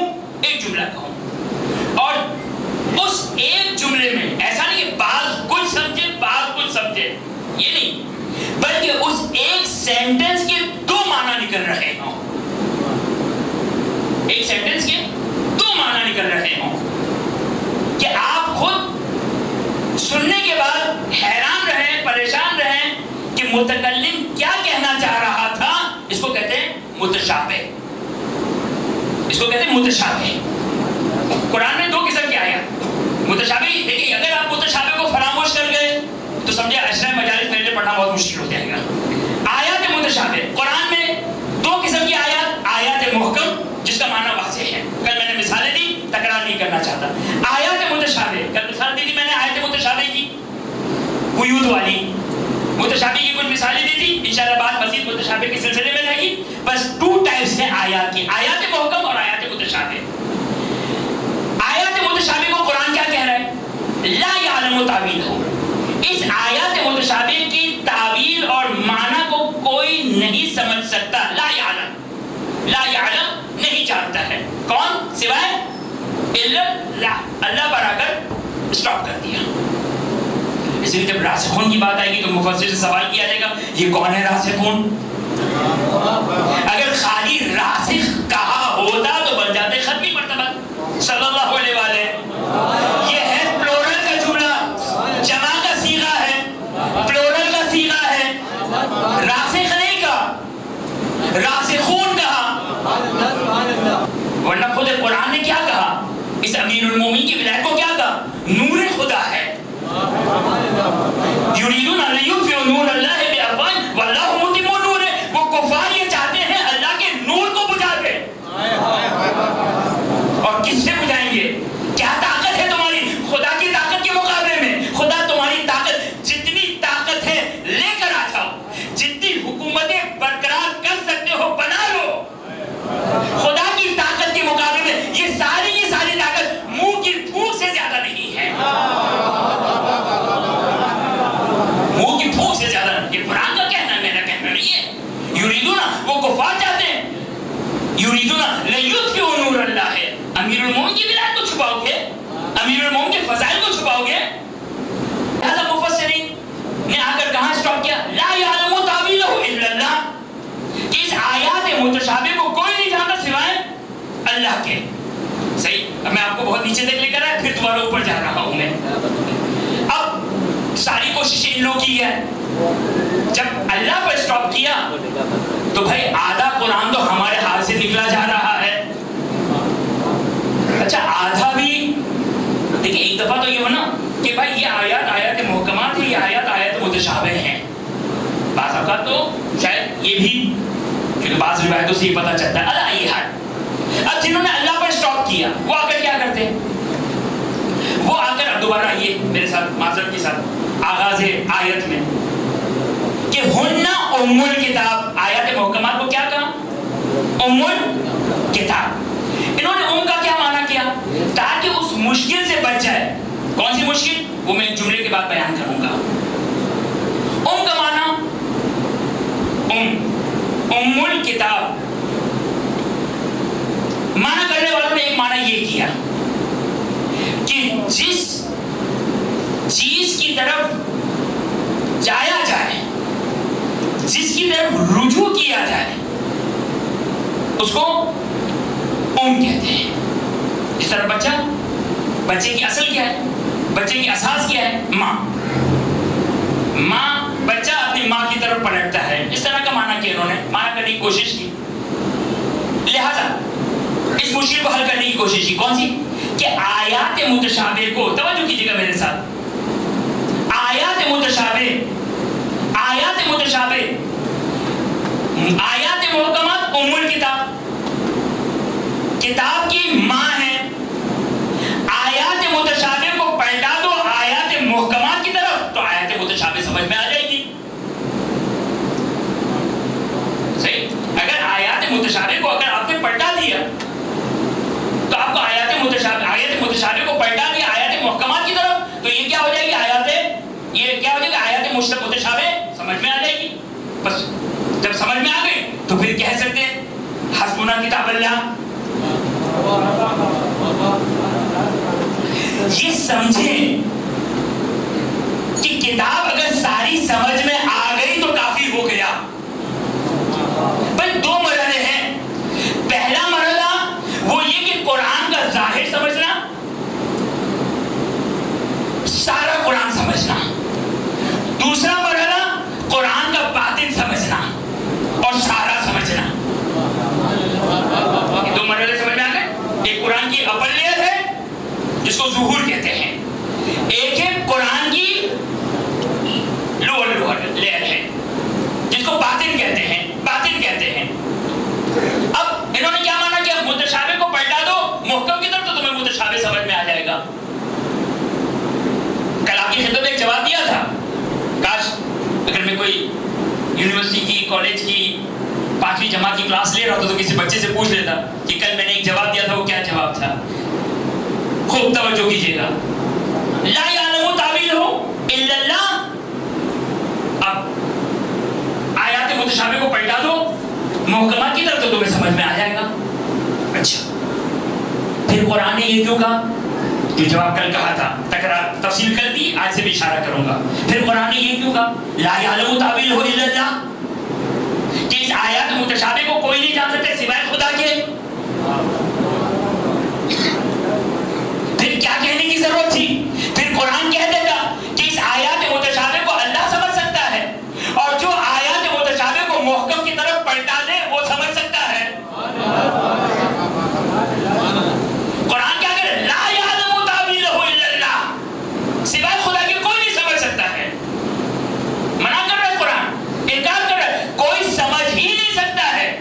और उस एक जुमले में ऐसा नहीं कि बाज़ कुछ समझे बाज़ कुछ समझे, ये नहीं, बल्कि उस एक सेंटेंस के 2 माना निकल रहे हों, एक सेंटेंस के 2 माना निकल रहे हों। متکلم کیا کہنا چاہ رہا تھا، اس کو کہتے ہیں متشابہ، اس کو کہتے ہیں متشابہ۔ قرآن میں 2 قسم کے آیات متشابہ، دیکھیے اگر آپ متشابہ کو فراموش کر گئے تو سمجھے اشرح مجالس میرے لیے پڑھنا بہت مشکل ہو جائے گا۔ آیات متشابہ، قرآن میں 2 قسم کی آیات، آیات محکم جس کا معنی واضح ہے، کل میں نے مثالیں دی، تکرار نہیں کرنا چاہتا۔ آیات متشابہ، کل مثال دی تھی میں نے آیات متشابہ کی، قیود والی متشابہ کی کچھ مثالیں دی تھی، انشاءاللہ بعد مزید متشابہ کے سلسلے میں رہے گی۔ بس 2 ٹائپس ہیں آیات کی، آیات محکم اور آیات متشابہ۔ آیات متشابہ کو قرآن کیا کہہ رہا ہے؟ لا یعلم تعویلہ، اس آیات متشابہ کی تعویل اور معنی کو کوئی نہیں سمجھ سکتا۔ لا یعلم، لا یعلم نہیں جانتا ہے، کون سوائے الا اللہ، اللہ پر آ کر اسٹاپ کر دیا۔ اس لیے جب راسخون کی بات آئے گی تو مفسر سے سوال کیا جائے گا یہ کون ہے راسخون؟ اگر خالی راسخ کہا ہوتا تو بن جاتے ختمی مرتبہ صلی اللہ علیہ وآلہ۔ یہ ہے پلورل کا جملہ، جمع کا صیغہ ہے، پلورل کا صیغہ ہے، راسخ نہیں کہا، راسخون کہا۔ ورنہ خود قرآن نے کیا کہا؟ اس امیر المومنین کی ولایت کو کیا کہا؟ نور خدا ہے۔ یریدون ان یطفئوا نور اللہ بافواہہم واللہ متم نورہ، وہ کفار یہ چاہتے ہیں اللہ کے نور کو بجھا دے۔ اور کس سے بجھائیں گے؟ کیا طاقت ہے تمہاری خدا کی طاقت کے مقابلے میں؟ خدا تمہاری طاقت جتنی طاقت ہے لے کر آ جاؤ، جتنی حکومتیں برقرار کر سکتے ہو بنا لو، خدا کی طاقت کے مقابلے میں یہ ساری طاقت منہ کی پھونک سے زیادہ نہیں ہے، منہ کی پھونک سے زیادہ۔ یہ قرآن کا کہنا ہے، میرا کہنا نہیں ہے۔ یریدون، وہ کفار چاہتے ہیں، یریدون لیطفئوا نور اللہ، امیر المومنین کی ولایت کو چھپاؤ گے، امیر المومنین کے فضائل کو چھپاؤ گے۔ لہذا مفسرین نے آ کر کہاں اسٹاپ کیا؟ لا یعلم تعویلہ الا اللہ، کہ اس آیات متشابہ کو کوئی نہیں جانتا سوائے اللہ کے۔ صحیح، اب میں آپ کو بہت نیچے تک لے کر آیا، پھر دوبارہ اوپر جا رہا ہوں میں۔ اب ساری کوششیں ان لوگوں کی ہے، جب اللہ پر اسٹاپ کیا تو بھائی آدھا قرآن تو ہمارے ہاتھ سے نکلا جا رہا ہے۔ اچھا آدھا بھی دیکھیں، ایک دفعہ تو یہ ہونا کہ بھائی یہ آیات محکمات ہیں، یہ آیات متشابہ ہیں۔ بعض اوقات تو شاید یہ بھی، کیونکہ بعض روایتوں سے یہ پتہ چلتا ہے۔ اللہ یہ حال، اب جنہوں نے اللہ پر اسٹاپ کیا وہ آ کر کیا کرتے ہیں؟ وہ آ کر اب دوبارہ یہ میرے ساتھ معذرت کے ساتھ آغاز آیت میں کہ ہننا ام الکتاب، آیات محکمات کو کیا کہا؟ ام الکتاب۔ انہوں نے ام کا کیا معنی کیا؟ تاکہ اس مشکل سے بچ جائے۔ کون سی مشکل؟ وہ میں جملے کے بعد بیان کروں گا۔ ام کا معنی، ام الکتاب، معنی کرنے والوں نے ایک معنی یہ کیا کہ جس چیز کی طرف جایا جائے، جس کی طرف رجوع کیا جائے، اس کو ام کہتے ہیں۔ جس طرح بچے کی اصل کیا ہے؟ بچے کی اساس کیا ہے؟ ماں۔ بچہ اپنی ماں کی طرف پلٹتا ہے، اس طرح کا معنی کیا انہوں نے، معنی کرنے کی کوشش کی۔ لہذا اس مشکل کو حل کرنے کی کوشش کی، کون سی؟ کہ آیات متشابہ کو، توجہ کیجیے گا میرے ساتھ، آیات متشابہ، آیات محکمات ام الکتاب، کتاب کی ماں ہے۔ آیات متشابہ کو پلٹا دو آیات محکمات کی طرف تو آیات متشابہ سمجھ میں آ جائے گی۔ صحیح، اگر آیات متشابہ کو اگر آپ نے پلٹا دیا تو آپ کو آیات متشابہ کو پلٹا دیا آیات محکمات کی طرف تو یہ کیا ہو جائے گی؟ آیات متشابہ سمجھ میں آ جائے گی۔ بس جب سمجھ میں آ گئی تو پھر کہہ سکتے ہیں حسبنا کتاب اللہ۔ یہ سمجھیں کہ کتاب اگر ساری سمجھ میں آ گئی تو کافی ہو گیا۔ بھائی 2 مرحلے ہیں۔ پہلا مرحلہ وہ یہ کہ قرآن کا ظاہر سمجھنا، سارا قرآن سمجھنا۔ دوسرا مرحلہ قرآن کا توجہ کیجیے گا. لا یعلم تاویلہ الا اللہ. اب آیات متشابہ کو پلٹا دو محکمات کی طرف تو تمہیں سمجھ میں آ جائے گا. اچھا پھر قرآن نے یہ کیوں کہا؟ جو جواب کل کہا تھا تکرار تفصیل کر دی، آج سے بھی اشارہ کروں گا. پھر قرآن نے یہ کیوں کہا لا یعلم تاویلہ الا اللہ، کہ اس آیات متشابہ کو کوئی نہیں جان سکتا سوائے خدا کے. پھر کیا کہنے کی ضرورت تھی؟ پھر قرآن کہہ دیتا کہ اس آیات متشابہ کو اللہ سمجھ سکتا ہے، اور جو آیات متشابہ کو محکم کی طرف پلٹا دے وہ سمجھ سکتا ہے. قرآن کیا کہہ رہا ہے؟ لا یعلم تاویلہ الا اللہ، سوائے خدا کے کوئی نہیں سمجھ سکتا ہے. منع کر رہا ہے قرآن، انکار کر رہا ہے، کوئی سمجھ ہی نہیں سکتا ہے.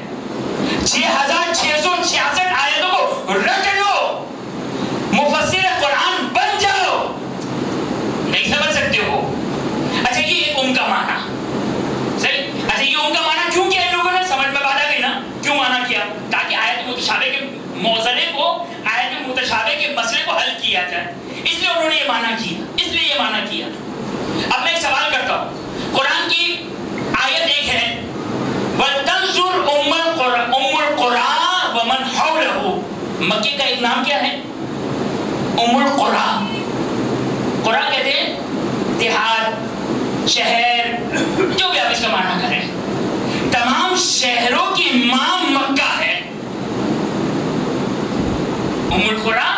6666 آیتوں کو رٹ لو، مفسر قرآن بن جاؤ، نہیں سمجھ سکتے ہو. اچھا یہ ام کا معنی صحیح. اچھا یہ ام کا معنی کیوں کیا ان لوگوں نے؟ سمجھ میں بات آ گئی نا کیوں معنی کیا؟ تاکہ آیت متشابہ کے موضوع کو، آیت متشابہ کے مسئلے کو حل کیا جائے، اس لیے انہوں نے یہ معنی کیا، اس لیے یہ معنی کیا. اب میں ایک سوال کرتا ہوں، قرآن کی آیت ایک ہے وَلْتَنْظُرْ أُمَّ الْقُرَىٰ وَمَنْ حَوْلَهُ. مکے کا ایک نام کیا ہے؟ ام القرى. قرآن کہتے ہیں دیہات، شہر، جو بھی آپ اس کا معنی کریں. تمام شہروں کی ماں مکہ ہے. ام القرى،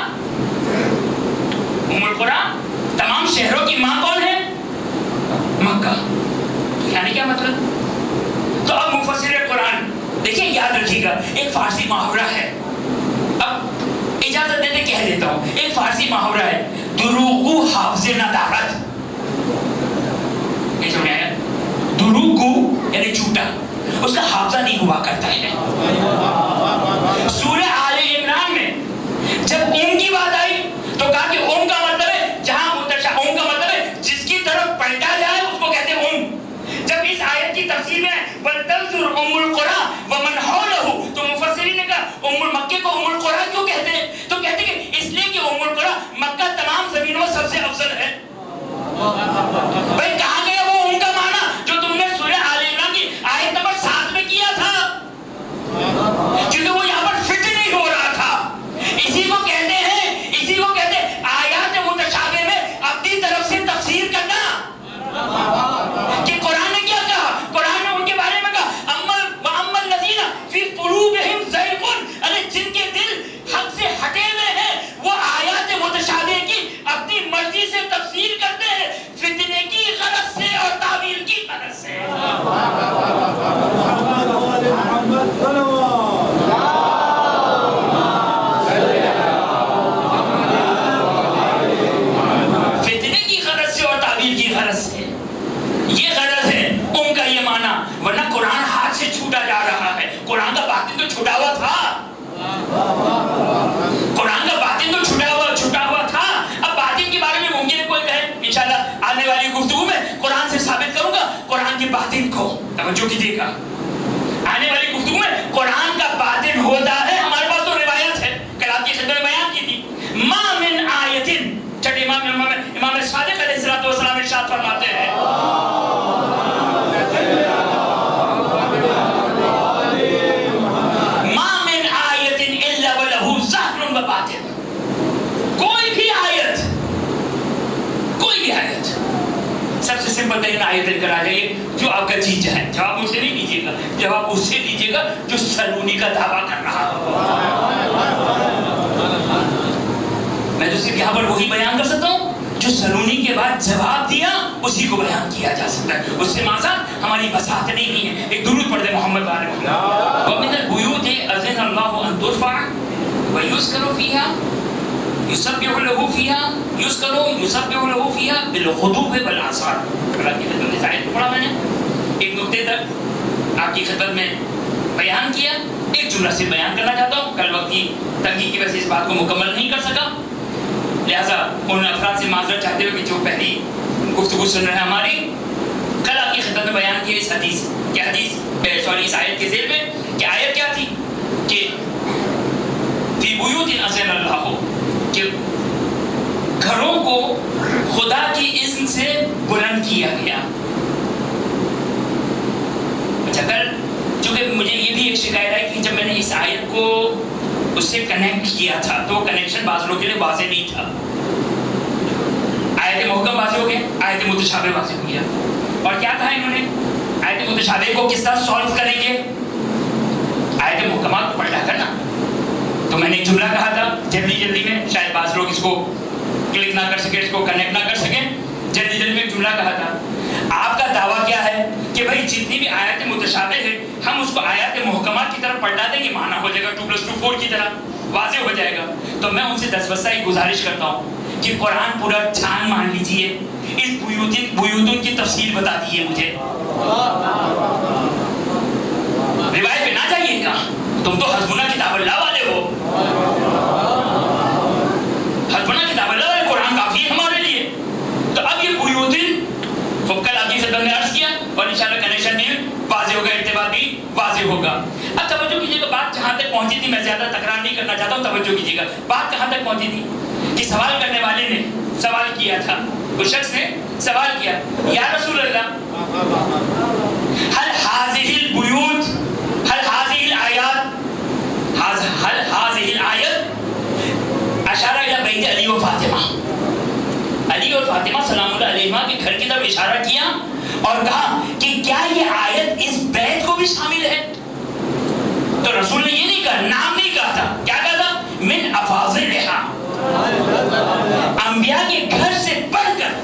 ام القرى، تمام شہروں کی ماں کون ہے؟ مکہ. یعنی کیا مطلب؟ تو اب مفسر قرآن دیکھیں، یاد رکھیے گا ایک فارسی محاورہ ہے، اب اجازت دیتے کہہ دیتا ہوں، ایک فارسی محاورہ ہے دروغو حافظ ندارت. یہ سمجھ آیا؟ دروغو یعنی جھوٹا، اس کا حافظہ نہیں ہوا کرتا ہے. سورہ آل عمران میں جب ام کی بات آئی تو کہا کہ ام کا مطلب ہے جہاں ام کا مطلب ہے جس کی طرف پلٹا جائے اس کو کہتے ہیں ام. جب اس آیت کی تفسیر میں وَلْتَنْظُرْ أُمُّ الْقُرَىٰ وَمَنْ حَوْلَهُ، تو مفسرین نے کہا مکے کو ام القرى کیوں کہتے ہیں؟ تو کہتے ہیں کہ اس لیے کہ ام القرى مکہ تمام زمینوں سب سے افضل ہے. بھائی کہاں گیا وہ ام کا معنی جو تم نے سورہ آل عمران کی آیت نمبر 7 میں کیا تھا؟ کیونکہ وہ یہاں پر فٹ نہیں ہو رہا تھا. اسی کو کہتے ہیں، اسی کو کہتے ہیں آیات متشابہ میں اپنی طرف سے تفسیر کرنا. کہ قرآن نے کیا کہا؟ قرآن نے ان کے بارے میں کہا وَأَمَّا الَّذِينَ فِي قُلُوبِهِمْ زَيْغٌ، ارے جن کے دل حق سے ہٹے ہوئے ہیں وہ آیات متشابہ کی اپنی مرضی سے تفسیر کرتے ہیں، فتنے کی غرض سے اور تعویل کی غرض سے. فتنے کی غرض سے اور تعویل کی غرض سے، یہ غرض ہے ام کا یہ معنی. ورنہ قرآن ہاتھ سے چھوٹا جا رہا ہے. قرآن کا باطن تو چھوٹا ہوا تھا، قرآن کا باطن تو چھوٹا ہوا تھا. اب باطن کے بارے میں ممکن ہے کوئی کہے، انشاءاللہ آنے والی گفتگو میں قرآن سے ثابت کروں گا قرآن کے باطن کو. توجہ کیجیے گا، آنے والی گفتگو میں قرآن کا باطن ہوتا ہے. ہمارے پاس تو روایت ہے، کل آپ کی خدمت میں بیان کی تھی. ما من آیتن، چھٹے امام صادق علیہ السلام ارشاد فرماتے ہیں ما من آیتن الا ولہ ظاہر و باطن. کوئی بھی آیت سب سے سمپل ترین آیت کرا جائیے جو آپ کا جی چاہے. جواب مجھ سے نہیں دیجیے گا، جواب اس سے دیجیے گا جو سلونی کا دعویٰ کر رہا ہو. میں تو صرف یہاں پر وہی بیان کر سکتا ہوں جو سلونی کے بعد جواب دیا اسی کو بیان کیا جا سکتا ہے. اس سے ماذا ہماری بساط نہیں ہے. ایک درود پڑھ دے محمد والے محمد. وَمِنَ الْبُيُوتِ أَذِنَ اللَّهُ أَن تُرْفَعَ وَيُذْكَرَ فِيهَا يُسَبِّحُ لَهُ فِيهَا يُسَبِّحُ لَهُ فِيهَا بِالْغُدُوِّ وَالْآصَالِ. اللہ کی خدمت میں آیت کو پڑھا میں نے، ایک نقطے تک آپ کی خدمت میں بیان کیا. ایک جملہ سے بیان کرنا چاہتا ہوں، کل وقت کی تنگی کی وجہ سے اس بات کو مکمل نہیں کر سکا، لہٰذا ان افراد سے معذرت چاہتے ہوئے کہ جو پہلی گفتگو سن رہے ہیں ہماری. کل آپ کی خدمت میں بیان کی اس حدیث کیا حدیث اس آیت کے ذیل میں کہ آیت کیا تھی کہ فی بیوت اذن اللہ، کہ گھروں کو خدا کی اذن سے بلند کیا گیا. اچھا چونکہ مجھے یہ بھی ایک شکایت ہے کہ جب میں نے اس آیت کو اس سے کنیکٹ کیا تھا تو کنیکشن بعض لوگوں کے لیے واضح نہیں تھا. آیت محکم واضح ہو گیا, آیت متشابہ واضح ہو گیا. اور کیا کہا انہوں نے, آیت متشابہ کو کس طرح سالو کریں گے, آیت محکمات کو پڑھ کر نا. تو میں نے ایک جملہ کہا تھا جلدی میں, شاید بعض لوگ اس کو کلک نہ کر سکے, اس کو کنیکٹ نہ کر سکیں. جلدی میں ایک جملہ کہا تھا, آپ کا دعویٰ کیا ہے کہ بھائی جتنی بھی آیات متشابہ ہے ہم اس کو آیات محکمات کی طرف پلٹا دیں گے, معنی ہو جائے گا 2+2 4 کی طرح واضح ہو جائے گا. تو میں ان سے دستبستہ ایک گزارش کرتا ہوں کہ قرآن پورا جان مان لیجئے, اس بیوتن کی تفصیل بتا دیئے مجھے. روایت پہ نہ جائیے گا, تم تو حسبنا کتاب اللہ والے ہو. حسبنا کتاب اللہ والے, قرآن کافی ہے ہمارے لیے. تو اب یہ بیوتن خوب کل آپ کی خدمت میں عرض کیا اور انشاءاللہ کنیکشن بھی واضح ہوگا, ارتباط بھی واضح ہوگا. اب توجہ کیجیے گا, بات جہاں تک پہنچی تھی, میں زیادہ تکرار نہیں کرنا چاہتا ہوں, توجہ کیجیے گا بات کہاں تک پہنچی تھی کہ سوال کرنے والے نے سوال کیا تھا, اس شخص نے سوال کیا, یا رسول اللہ هل هذه البيوت هل هذه الآيات هل هذه الآيات اشارہ الى بیت علی و فاطمہ, علی اور فاطمہ سلام اللہ علیہما کے گھر کی طرف اشارہ کیا اور کہا کہ کیا یہ آیت اس بیت کو بھی شامل ہے. تو رسول نے یہ نہیں کہا, نام نہیں کہا تھا, کیا کہا تھا, من افاضلھا, انبیاء کے گھر سے بڑھ کر.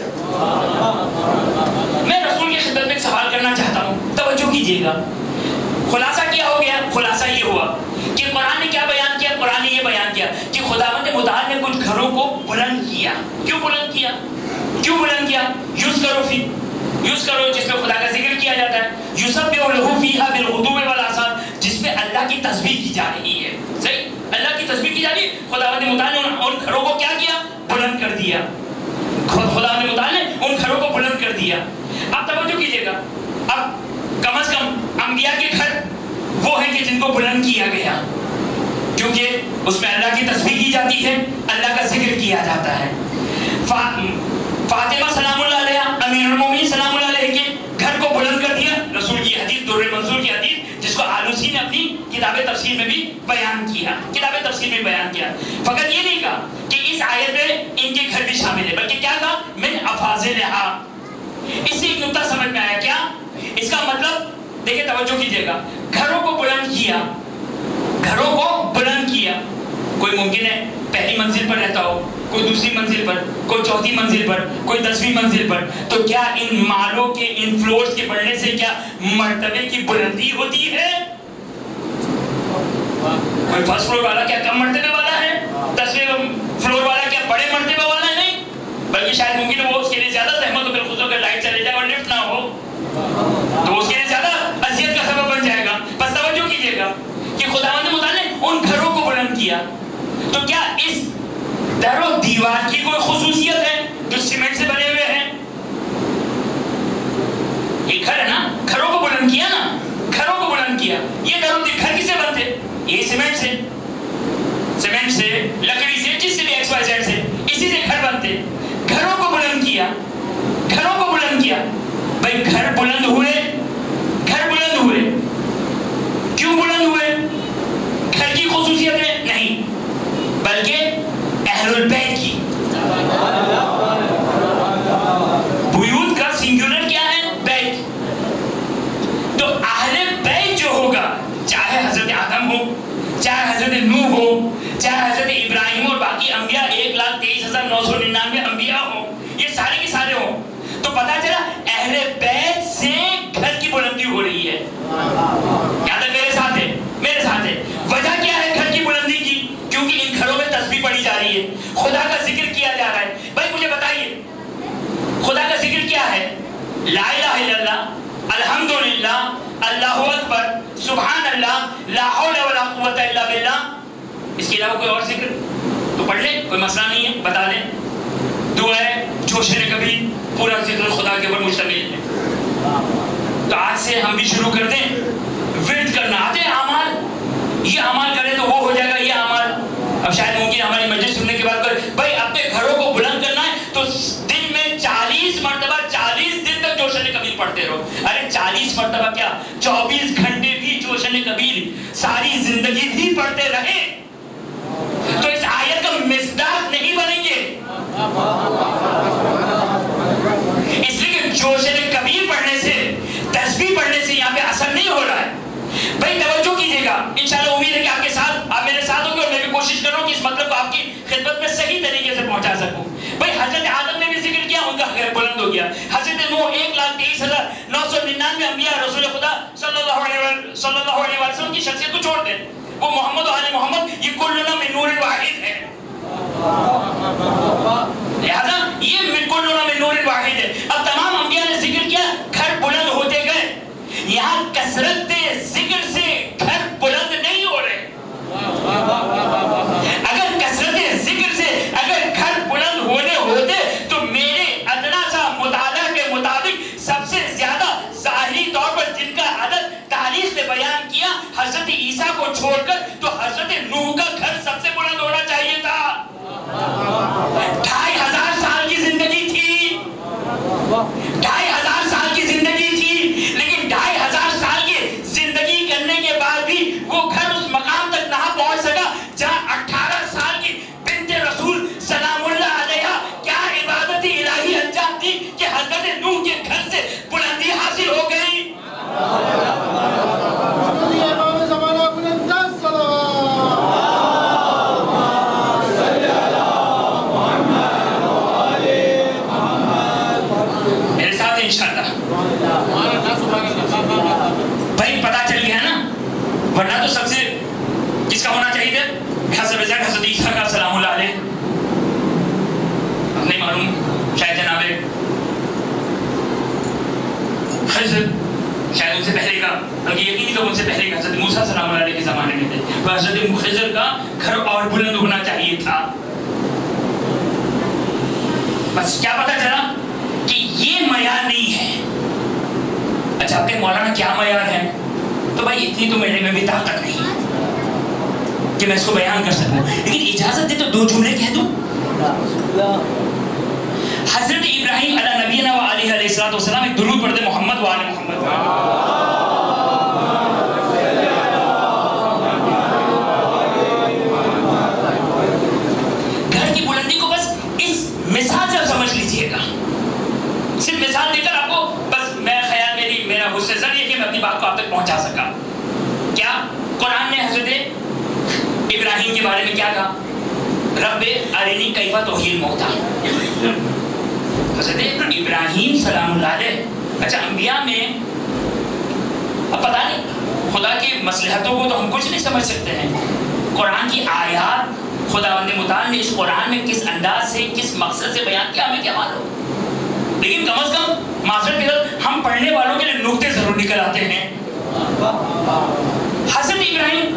میں رسول کی خدمت میں ایک سوال کرنا چاہتا ہوں, توجہ کیجیے گا. خلاصہ کیا ہو گیا, خلاصہ یہ ہوا کہ قرآن نے کیا بیان کیا, قرآن نے یہ بیان کیا کہ خداوند متعال نے کچھ گھروں کو بلند کیا. کیوں بلند کیا, کیوں بلند کیا, یوز کرو جس میں خدا کا ذکر کیا جاتا ہے, یسبح لہ فیہا بالغدو والآصال, جس میں اللہ کی تسبیح کی جا رہی ہے. صحیح, اللہ کی تسبیح کی جا رہی ہے. خداوند متعال نے ان گھروں کو کیا کیا, بلند کر دیا. خداوند متعال نے ان گھروں کو بلند کر دیا. اب توجہ کیجیے گا, اب کم از کم انبیاء کے گھر وہ ہیں کہ جن کو بلند کیا گیا, کیونکہ اس میں اللہ کی تسبیح کی جاتی ہے, اللہ کا ذکر کیا جاتا ہے. فاطمہ سلام اللہ علیہ, امیر المومنین سلام اللہ علیہ کے گھر کو بلند کر دیا. رسول کی حدیث در منصور کی حدیث, جس کو آلوسی نے اپنی کتاب تفسیر میں بھی بیان کیا, فقط یہ نہیں کہا کہ اس آیت میں ان کے گھر بھی شامل ہے, بلکہ کیا کہا, من افاضلھا. اس سے ایک نقطہ سمجھ میں آیا, کیا اس کا مطلب, دیکھیں توجہ کیجیے گا, گھروں کو بلند کیا, گھروں کو بلند کیا. کوئی ممکن ہے پہلی منزل پر رہتا ہو, کوئی دوسری منزل پر, کوئی چوتھی منزل پر, کوئی 10ویں منزل پر. تو کیا ان مالوں کے, ان فلورز کے بڑھنے سے کیا مرتبے کی بلندی ہوتی ہے؟ کوئی فرسٹ فلور والا کیا کم مرتبے والا ہے, 10ویں فلور والا کیا بڑے مرتبے والا ہے؟ نہیں, بلکہ شاید ممکن ہے وہ اس کے لیے زیادہ زحمت ہو, بالخصوص اگر لائٹ چلے جائے اور لفٹ نہ ہو تو اس کے لیے زیادہ اذیت کا سبب بن جائے گا. بس توجہ کیجیے گا کہ خداوند متعال نے ان گھروں کو بلند کیا. تو کیا اس در و دیوار کی کوئی خصوصیت ہے جو سیمنٹ سے بنے ہوئے ہیں؟ یہ گھر ہے نا, گھروں کو بلند کیا نا, گھروں کو بلند کیا. یہ گھر کس سے بنتے, یہ سیمنٹ سے, لکڑی سے, جس سے بھی ایکس وائی زیڈ سے, اسی سے گھر بنتے. گھروں کو بلند کیا, گھروں کو بلند کیا. بھائی گھر بلند ہوئے, گھر بلند ہوئے, کیوں بلند ہوئے؟ گھر کی خصوصیت ہے نہیں, بلکہ اہل البیت کی. بیوت کا سنگولر کیا ہے, بیت. تو اہل بیت جو ہوگا, چاہے حضرت آدم ہو, چاہے حضرت نوح ہو, چاہے حضرت ابراہیم اور باقی انبیاء 1,23,999 انبیاء ہوں, یہ سارے کے سارے ہوں, تو پتا چلا اہل بیت سے گھر کی بلندی ہو رہی ہے. یہاں تک میرے ساتھ ہے, میرے ساتھ ہے. وجہ کیا ہے گھر کی بلندی کی؟ کیونکہ ان گھروں میں تسبیح پڑھی جا رہی ہے, خدا کا ذکر کیا جا رہا ہے. بھائی مجھے بتائیے خدا کا ذکر کیا ہے؟ لا الہ الا اللہ, الحمدللہ, اللہ اکبر, سبحان اللہ, لا حول ولا قوت الا باللہ. اس کے علاوہ کوئی اور ذکر تو پڑھ لیں, کوئی مسئلہ نہیں ہے, بتا دیں. دعا ہے جوش کبھی, پورا ذکر خدا کے اوپر مشتمل ہے. تو آج سے ہم بھی شروع کر دیں ورد کرنا. آتے ہیں اعمال, یہ اعمال کریں تو وہ ہو جائے گا, یہ اعمال. اب شاید ممکن ہماری مجلس سننے کے بعد بھائی اپنے گھروں کو بلند کرنا ارے 40 مرتبہ کیا 24 گھنٹے بھی جوشن کبیر ساری زندگی بھی پڑھتے رہے تو اس آیت کا مصداق نہیں بنیں گے. اس لیے کہ جوشن کبیر پڑھنے سے تسبیح پڑھنے سے یہاں پہ اثر نہیں ہو رہا ہے. بھائی توجہ کیجئے گا, انشاءاللہ امید ہے کہ آپ کے ساتھ آپ میرے ساتھ ہوں گے اور میں بھی کوشش کر رہا ہوں کہ اس مطلب کو آپ کی خدمت میں صحیح طریقے سے پہنچا سکوں. بھائی حضرت آدم نے بھی ذکر کیا, ان کا گھر بلند ہو گیا. حضرت نوح 1,23,999 انبیاء رسول خدا صلی اللہ علیہ وسلم کی شخصیت کو چھوڑ دیں, وہ محمد و آل محمد یہ کلنا من نور واحد ہے. لہذا یہ کلنا من نور واحد ہے. اب تمام انبیاء نے ذکر کیا, گھر بلند ہوتے گئے. یہاں کثرت ذکر سے گھر بلند نہیں ہو رہے. اگر کثرت ذکر سے اگر گھر بلند ہونے ہوتے تو میرے ادنا سا مطالعہ کے مطابق سب سے زیادہ ظاہری طور پر جن کا عدد تاریخ نے بیان کیا حضرت عیسیٰ کو چھوڑ کر, تو حضرت نوح کا گھر سب سے بلند ہونا چاہیے تھا. 2500 سال کی زندگی تھی, 2500 سال کی زندگی تھی, لیکن 2500 سال کی زندگی کرنے کے بعد بھی وہ گھر اس مقام تک نہ پہنچ سکا جہاں 18 سال کی بنت رسول سلام اللہ علیہ کیا عبادت الہی انجام دی کہ حضرت نوح کے گھر سے بلندی حاصل ہو گئی. بھائی پتا چل گیا نا, ورنہ تو سب سے کس کا ہونا چاہیے تھا, حضرت عیسیٰ کا سلام اللہ علیہ. اب نہیں معلوم, شاید جناب خضر شاید ان سے پہلے کا, بلکہ یقینی لوگ ان سے پہلے کا حضرت موسیٰ سلام اللہ علیہ کے زمانے میں تھے, تو حضرت خضر کا گھر اور بلند ہونا چاہیے تھا. بس کیا پتا چلا کہ یہ معیار نہیں ہے. اچھا آپ کے مولانا کیا معیار ہے, تو بھائی اتنی تو میرے میں بھی طاقت نہیں کہ میں اس کو بیان کر سکوں, لیکن اجازت دے تو 2 جملے کہہ دوں. حضرت ابراہیم علی نبینا و علیہ السلام ایک درود پڑھتے محمد و آل محمد. گھر کی بلندی کو بس اس مثال سے سمجھ لیجئے گا, صرف مثال دے کر آپ کو بس میں خیال میرا حسن ظن یہ کہ میں اپنی بات کو آپ تک پہنچا سکا. کیا قرآن نے حضرت ابراہیم کے بارے میں کیا کہا, رب ارنی کیف تحیی الموتیٰ. حضرت ابراہیم سلام اللہ علیہ. اچھا انبیاء میں اب پتہ نہیں خدا کی مصلحتوں کو تو ہم کچھ نہیں سمجھ سکتے ہیں. قرآن کی آیات خداوند متعال نے اس قرآن میں کس انداز سے کس مقصد سے بیان کیا ہمیں کیا معلوم, لیکن کم از کم معذرت کے ساتھ ہم پڑھنے والوں کے لیے نقطے ضرور نکل آتے ہیں. حضرت ابراہیم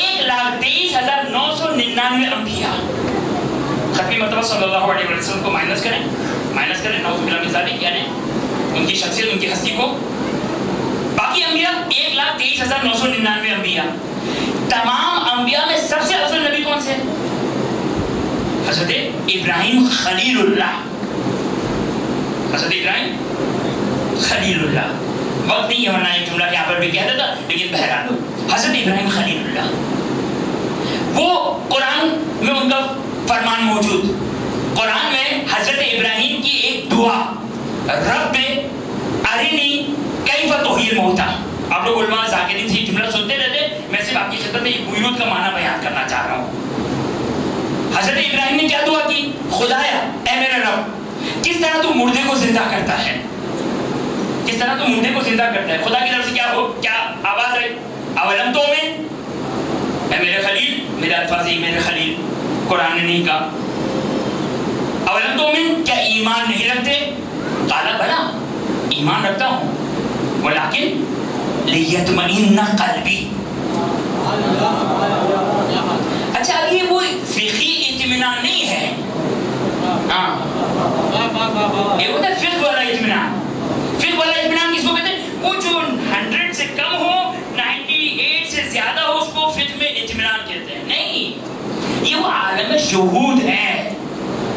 1,23,999 انبیاء, ختمی مرتبہ صلی اللہ علیہ وسلم کو مائنس کریں نعوذ باللہ من ذالک, یعنی ان کی شخصیت ان کی ہستی کو, باقی انبیاء 1,23,999 انبیاء. تمام انبیاء میں سب سے افضل نبی کون سے, حضرت ابراہیم خلیل اللہ. حضرت ابراہیم خلیل اللہ, وقت نہیں ہے ورنہ ایک جملہ یہاں پر بھی کہہ دیتا, لیکن بہرحال حضرت ابراہیم خلیل اللہ, وہ قرآن میں ان کا فرمان موجود. قرآن میں حضرت ابراہیم کی ایک دعا, رب ارنی کیف تحیی الموتیٰ. آپ لوگ علماء ذاکرین سے یہ جملہ سنتے رہتے, میں صرف آپ کی خدمت میں یہ بیوت کا معنی بیان کرنا چاہ رہا ہوں. حضرت ابراہیم نے کیا دعا کی, خدایا اے میرے رب, کس طرح تو مردے کو زندہ کرتا ہے, کس طرح تو مردے کو زندہ کرتا ہے. خدا کی طرف سے کیا آواز ہے, اولم تؤمن, اے میرے خلیل, میرے الفاظ ہی میرے خلیل, قرآن نے نہیں کہا. اولم تؤمن, کیا ایمان نہیں رکھتے, قال بلا, ایمان رکھتا ہوں, ولیکن لیطمئن قلبی. اچھا اب یہ وہ فقہی اطمینان نہیں ہے, ہاں یہ ہوتا ہے فقہ والا اطمینان. فقہ والا اطمینان کس کو کہتے ہیں, وہ جو 100 سے کم ہو 98 سے زیادہ ہو اس کو فقہ میں اطمینان کہتے ہیں. نہیں, یہ وہ عالم شہود ہے,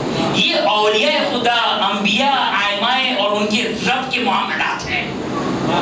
یہ اولیاء خدا, انبیاء, ائمہ اور ان کے رب کے معاملات ہیں.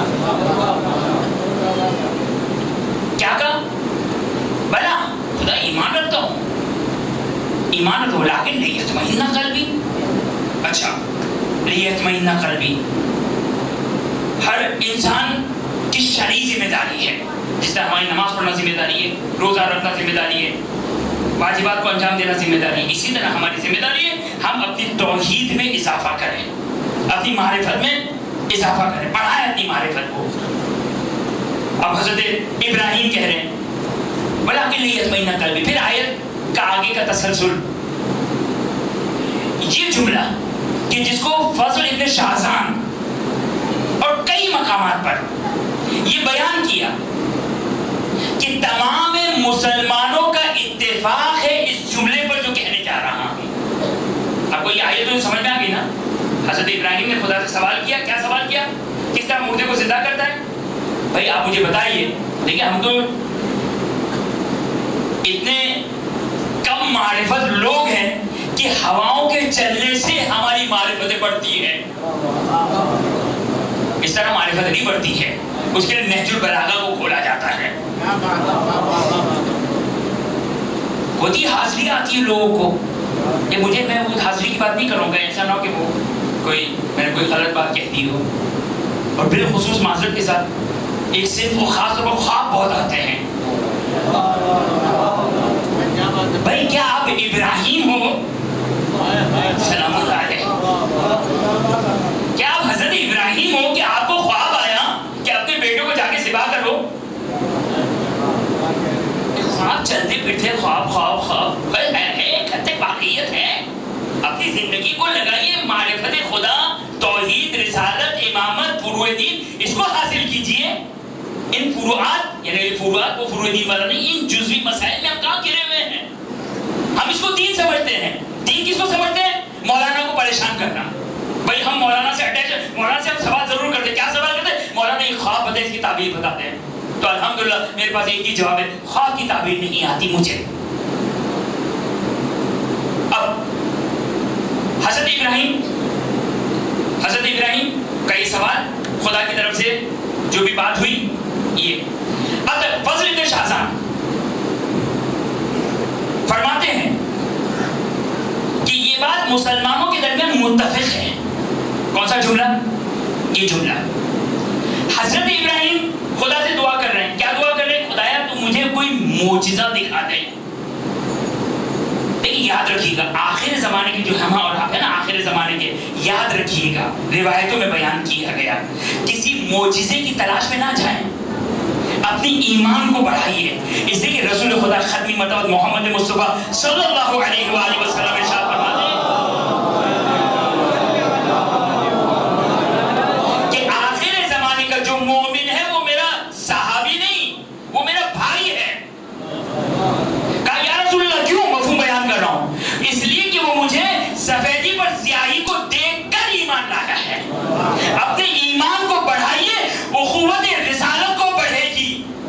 ایمان رکھتا ہوں، ایمان رکھو، لیکن لیطمئن قلبی. اچھا لیطمئن قلبی ہر انسان کی شرعی ذمہ داری ہے. جس طرح ہماری نماز پڑھنا ذمہ داری ہے، روزہ رکھنا ذمہ داری ہے، واجبات کو انجام دینا ذمہ داری ہے، اسی طرح ہماری ذمہ داری ہے ہم اپنی توحید میں اضافہ کریں، اپنی معرفت میں اضافہ کریں، بڑھائیں اپنی معرفت کو. اب حضرت ابراہیم کہہ رہے ہیں وَلَٰكِن لِيَطْمَئِنَّ قَلْبِي. پھر آیت کا آگے کا تسلسل، یہ جملہ کہ جس کو فضل ابن شاہزان اور کئی مقامات پر یہ بیان کیا کہ تمام مسلمانوں کا اتفاق ہے اس جملے پر جو کہنے جا رہا ہوں. آپ کو یہ آیت تو سمجھ میں آ گئی نا؟ حضرت ابراہیم نے خدا سے سوال کیا، کیا سوال کیا؟ کس طرح مردے کو زندہ کرتا ہے؟ بھائی آپ مجھے بتائیے. دیکھیں ہم تو اتنے کم معرفت لوگ ہیں کہ ہواؤں کے چلنے سے ہماری معرفتیں بڑھتی ہیں، اس طرح معرفت نہیں بڑھتی ہے. اس کے لیے نہج البلاغہ کو کھولا جاتا ہے. ہوتی حاضری آتی ہے لوگوں کو. کہ مجھے، میں وہ حاضری کی بات نہیں کروں گا، ایسا نہ ہو کہ وہ میں نے کوئی غلط بات کہہ دی ہو. اور بالخصوص معذرت کے ساتھ ایک صرف وہ خاص طور پر خواب بہت آتے ہیں. بھائی کیا آپ ابراہیم ہو؟ سلام اللہ علیہ. کیا آپ حضرت ابراہیم ہو کہ آپ کو خواب آیا کہ اپنے بیٹوں کو جا کے ذبح کر لو؟ خواب چلتے پھرتے خواب خواب خواب ہے، خطے واقعیت ہے. اپنی زندگی کو لگائیے معرفت خدا، توحید، رسالت، امامت، فروع دین، اس کو حاصل کیجئے. ان فروعات، یعنی فروعات کو فروع دین والا نہیں، ان جزوی مسائل میں ہم کہاں گرے ہوئے ہیں؟ ہم اس کو دین سمجھتے ہیں. دین کس کو سمجھتے ہیں؟ مولانا کو پریشان کرنا. بھائی ہم مولانا سے اٹیچ، مولانا سے ہم سوال ضرور کرتے. کیا سوال کرتے؟ مولانا یہ خواب بتائے، اس کی تعبیر بتاتے ہیں. تو الحمدللہ میرے پاس ایک ہی جواب ہے، خواب کی تعبیر نہیں آتی مجھے. اب حضرت ابراہیم کا یہ سوال خدا کی طرف سے جو بھی بات ہوئی یہ. اب تک فضل ابن شاہزان فرماتے ہیں کہ یہ بات مسلمانوں کے درمیان متفق ہے. کون سا جملہ؟ یہ جملہ. حضرت ابراہیم خدا سے دعا کر رہے ہیں. کیا دعا کر رہے ہیں؟ خدایا تو مجھے کوئی معجزہ دکھا دے. لیکن یاد رکھیے گا آخر زمانے کے جو ہم اور آپ ہیں نا، آخر زمانے کے، یاد رکھیے گا روایتوں میں بیان کیا گیا کسی معجزے کی تلاش میں نہ جائیں، اپنی ایمان کو بڑھائیے. اس لیے کہ رسول خدا ختمی مرتبہ محمد مصطفیٰ صلی اللہ علیہ وآلہ وسلم ارشاد فرماتے ہیں کہ آخر زمانے کا جو مومن ہے وہ میرا صحابی نہیں، وہ میرا بھائی ہے. کہا یا رسول اللہ کیوں؟ مفہوم بیان کر رہا ہوں. اس لیے کہ وہ مجھے سفیدی پر سیاہی کو دیکھ کر ایمان لایا ہے. اپنے ایمان کو بڑھائیے، اخوت رسالت کو بڑھے گی.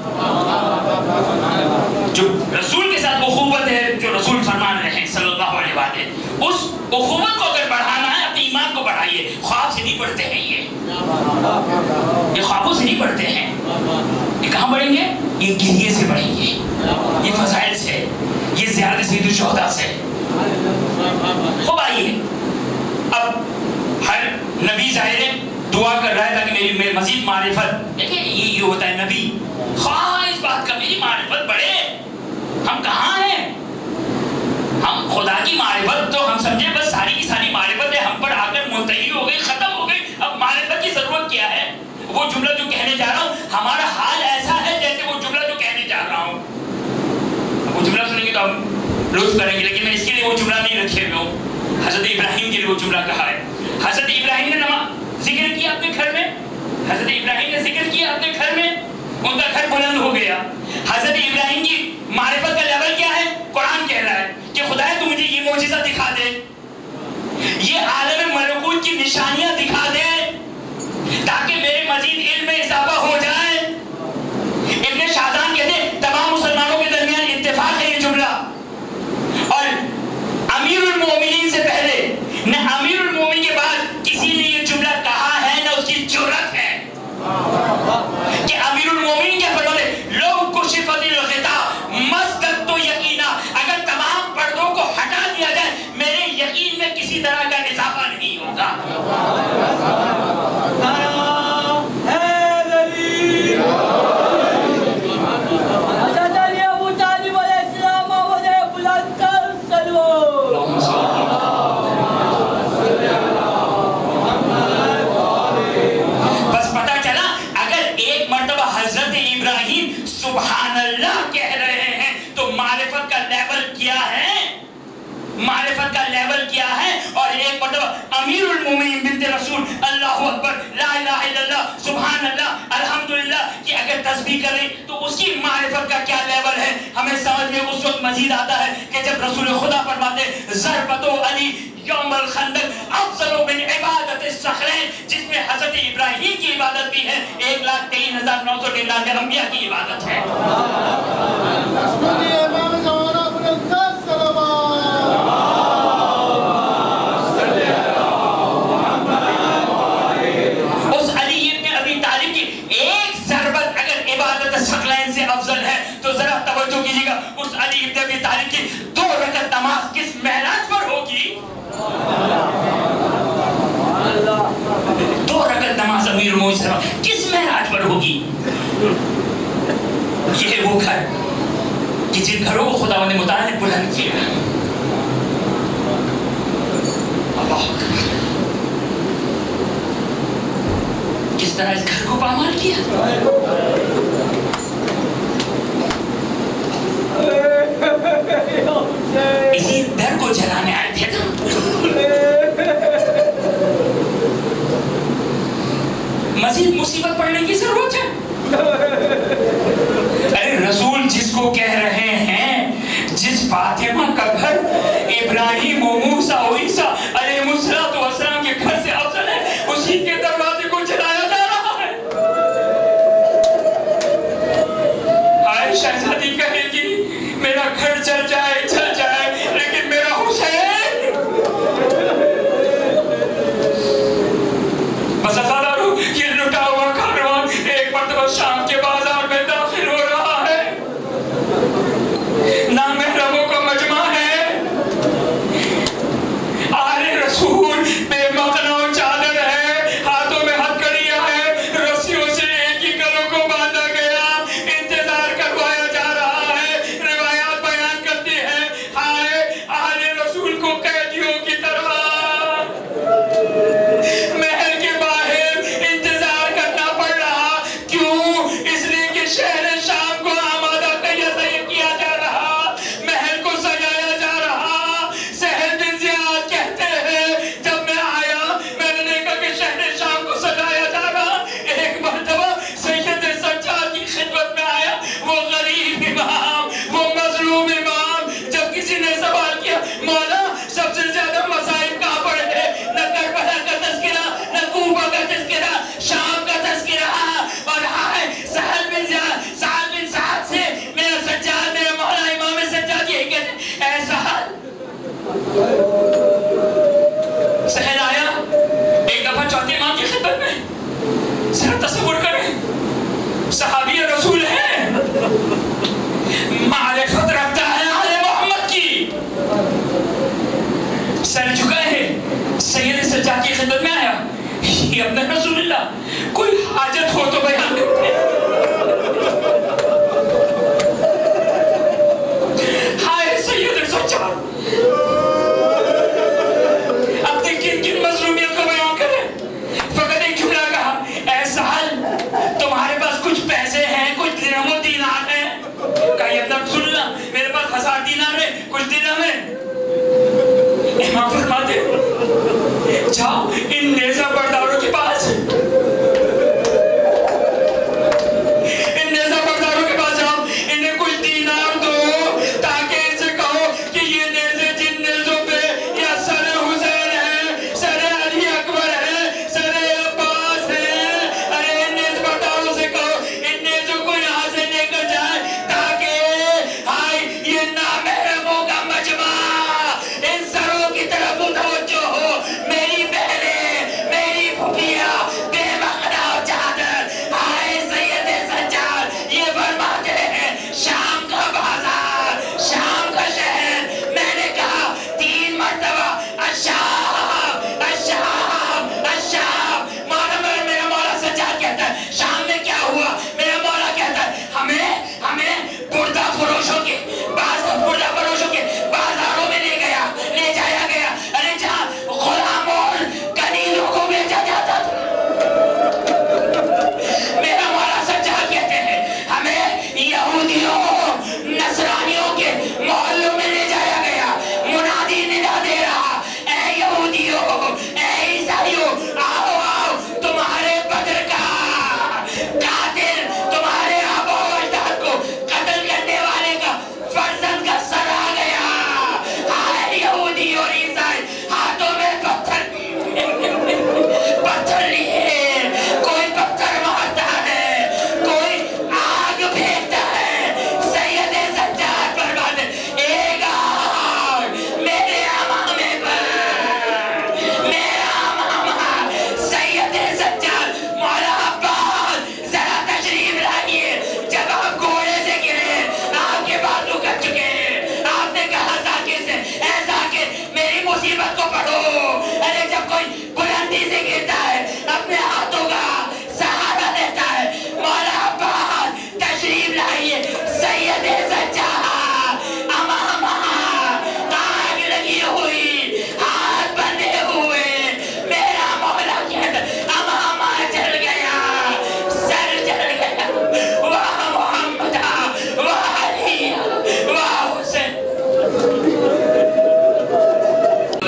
جو رسول کے ساتھ اخوت ہے، جو رسول فرمان رہے ہیں صلی اللہ علیہ وآلہ، اس اخوت کو اگر بڑھانا ہے اپنے ایمان کو بڑھائیے. خواب سے نہیں بڑھتے ہیں یہ خوابوں سے نہیں بڑھتے ہیں. یہ کہاں بڑھیں گے؟ یہ گریے سے بڑھیں گے، یہ فضائل سے، یہ زیارت سید الشہداء سے. خوب آئیے. اب ہر نبی ظاہر دعا کر رہا ہے تاکہ میری مزید معرفت، دیکھیں یہ ہوتا ہے نبی خواہ اس بات کا میری معرفت بڑھے. ہم کہاں ہیں؟ ہم خدا کی معرفت تو ہم سمجھے بس ساری کی ساری معرفت ہے ہم پر آ کر منتہی ہو گئی، ختم ہو گئی. اب معرفت کی ضرورت کیا ہے؟ وہ جملہ جو کہنے جا رہا ہوں، ہمارا حال ایسا ہے جیسے وہ جملہ جو کہنے جا رہا ہوں. اب وہ جملہ سنیں گے تو ہم لطف کریں گے، لیکن میں اس کے لیے وہ جملہ نہیں رکھے ہوئے ہوں. حضرت ابراہیم کے لیے وہ جملہ کہا ہے. حضرت ابراہیم نے ذکر کیا اپنے گھر میں، حضرت ابراہیم نے ذکر کیا اپنے گھر میں، ان کا گھر بلند ہو گیا. حضرت ابراہیم کی معرفت کا لیول کیا ہے؟ قرآن کہہ رہا ہے کہ خدایا تو مجھے یہ معجزہ دکھا دے، یہ عالم ملکوت کی نشانیاں دکھا دے تاکہ میرے مزید علم میں اضافہ ہو جائے. ابن شاہزان کہتے ہیں تمام مسلمانوں کے درمیان اتفاق ہے یہ جملہ. اور امیر المومنین سے پہلے نہ امیر المومنین کے بعد کسی نے یہ جملہ کہا ہے نہ اس کی جرأت ہے کہ امیر المومنین کیا فرماتے؟ لو کشفت الغطاء مازددت کسی طرح کا اضافہ نہیں ہوگا. سبحان اللہ کہہ رہے ہیں تو معرفت کا لیول کیا ہے؟ معرفت کا لیول کیا ہے؟ اور ایک مرتبہ امیر المومنین بنت رسول اللہ اکبر لا الہ الا اللہ سبحان اللہ الحمدللہ کہ اگر تسبیح کریں تو اس کی معرفت کا کیا لیول ہے ہمیں سمجھ میں اس وقت مزید آتا ہے کہ جب رسول خدا فرماتے ضربت علی یوم الخندق افضل من عبادت الصخرین، جس میں حضرت ابراہیم کی عبادت بھی ہے 1,03,999 انبیاء کی عبادت ہے. اس علی ابن ابی طالب کی ایک ضربت اگر عبادت ثقلین سے افضل ہے تو ذرا توجہ کیجیے گا، اس علی ابن ابی طالب کی 2 رکعت نماز کس معراج پر ہوگی؟ 2 رکعت نماز امیر المومنین کس معراج پر ہوگی؟ یہ ہے وہ گھر کہ جن گھروں کو خداوند متعال نے بلند کیا. اللہ کس طرح اس گھر کو پامال کیا. اسی در کو جلانے آئے تھے نا. مزید مصیبت پڑنے کی ضرورت ہے. ارے رسول جس کو کہہ رہے ہیں جس فاطمہ کا گھر ابراہیم و موسیٰ و عیسیٰ علیہ السلام کے گھر سے افضل ہے، اسی کے دروازے کو جلایا جا رہا ہے. آئے شہزادی کہے گی میرا گھر جل جائے لیکن میرا حسین مزداروں یہ لٹا ہوا کاروان ایک مرتبہ شام کے بازار میں داخل ہو رہا ہے. نامحرموں کا مجمع ہے. آل رسول بے مقنع چادر ہے، ہاتھوں میں ہتھکڑیاں ہیں، رسیوں سے ایک ہی گلوں کو باندھا گیا، انتظار کروایا جا رہا ہے. روایات بیان کرتی ہیں ہائے آل رسول کو قیدیوں کی طرح محل کے باہر انتظار کرنا پڑ رہا. کیوں؟ اس لیے کہ شہر شام کو آمادہ کیا جا رہا، محل کو سجایا جا رہا. سہل بن زیاد کہتے ہیں جب میں آیا میں نے دیکھا کہ شہر شام کو سجایا جا رہا. ایک مرتبہ سید سجاد کی خدمت میں آیا، وہ غریب امام، وہ مظلوم امام. جب کسی نے سوال کیا مولا سب سے زیادہ مصائب کہاں پر ہے؟ نہ کربلا کا تذکرہ، نہ کوفہ کا تذکرہ، شام کا تذکرہ. اور ہائے سہل بن سعد سے میرا سجاد، میرا مولا امام سجاد یہی کہتے ہیں اے سہل. سہل آیا ایک دفعہ چوتھے امام کی خدمت میں. ذرا تصور کریں صحابی رسول ہے، معرفت رکھتا ہے آل محمد کی، سر جھکا ہے، سید سجاد کی خدمت میں آیا. یہ اپنا رسول اللہ کوئی حاجت ہو تو بیان کرتے ہیں. ہائے سید سجاد اپنے کن کن مظلومیت کو بیان کریں. فقط ایک جملہ کہا اے سہل تمہارے پاس کچھ پیسے ہیں، کچھ درہم و دینار ہیں؟ کہا یہ اپنا رسول اللہ میرے پاس 1000 دینار ہے، کچھ درہم ہے. امام فرماتے جاؤ ان نیزہ برداروں کے پاس، ان نیزہ برداروں کے پاس جاؤ، انہیں کچھ دینار دو تاکہ ان سے کہو کہ یہ نیزے جن نیزوں پہ یا سر حسین ہے، سر علی اکبر ہے، سر عباس ہے، ارے ان نیز برداروں سے کہو ان نیزوں کو یہاں سے لے کر جائے تاکہ ہائے یہ نامحرموں کا مجمع ان سروں کی طرف توجہ ہو. میری بہنیں، میری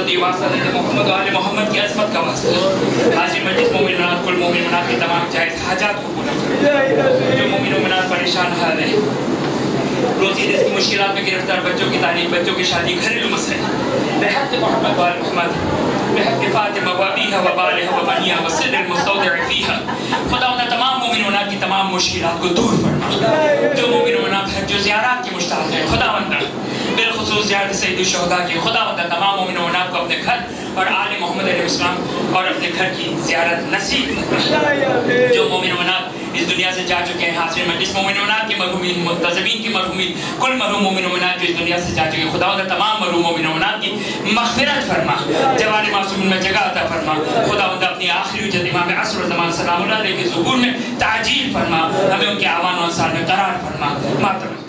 خود یہ واسطہ دے محمد و آل محمد کی عظمت کا واسطہ حاضر مجلس مومنات کل مومنات کے تمام جائز حاجات کو پورا کرے. جو مومن و مومنات پریشان حال ہیں, روزی رزق کی مشکلات میں گرفتار بچوں کی تعلیم, بچوں کی شادی, گھریلو مسائل, بحق محمد و آل محمد, بحق فاطمہ و ابیہا و بالہا و بنیہا و سر المستودع فیہا, خدا انہیں تمام مومن و مومنات کی تمام مشکلات کو دور فرما. جو مومن و مومنات ہیں جو زیارات کے مشتاق ہیں, خدا انہیں بالخصوص زیارت سید الشہداء کی, خدا انہیں تمام مومن و مومنات کو اپنے گھر اور آل محمد علیہ السلام اور اپنے گھر کی زیارت نصیب فرما. جو مومن و مومنات اس دنیا سے جا چکے ہیں, حاضر مجلس مومن و مومنات کے مرحومین, منتظمین کی مرحومین, کل مرحوم مومن و مومنات جو اس دنیا سے جا چکے ہیں, خدا انہیں تمام مرحوم مومن و مومنات کی مغفرت فرما, جوان معصومین میں جگہ عطا فرما. خدا انہیں اپنی آخری وجد امام عصر و زمان سلام اللہ علیہ کے ظہور میں تعجیل فرما, ہمیں ان کے اعوان و انصار میں قرار فرما. ماتم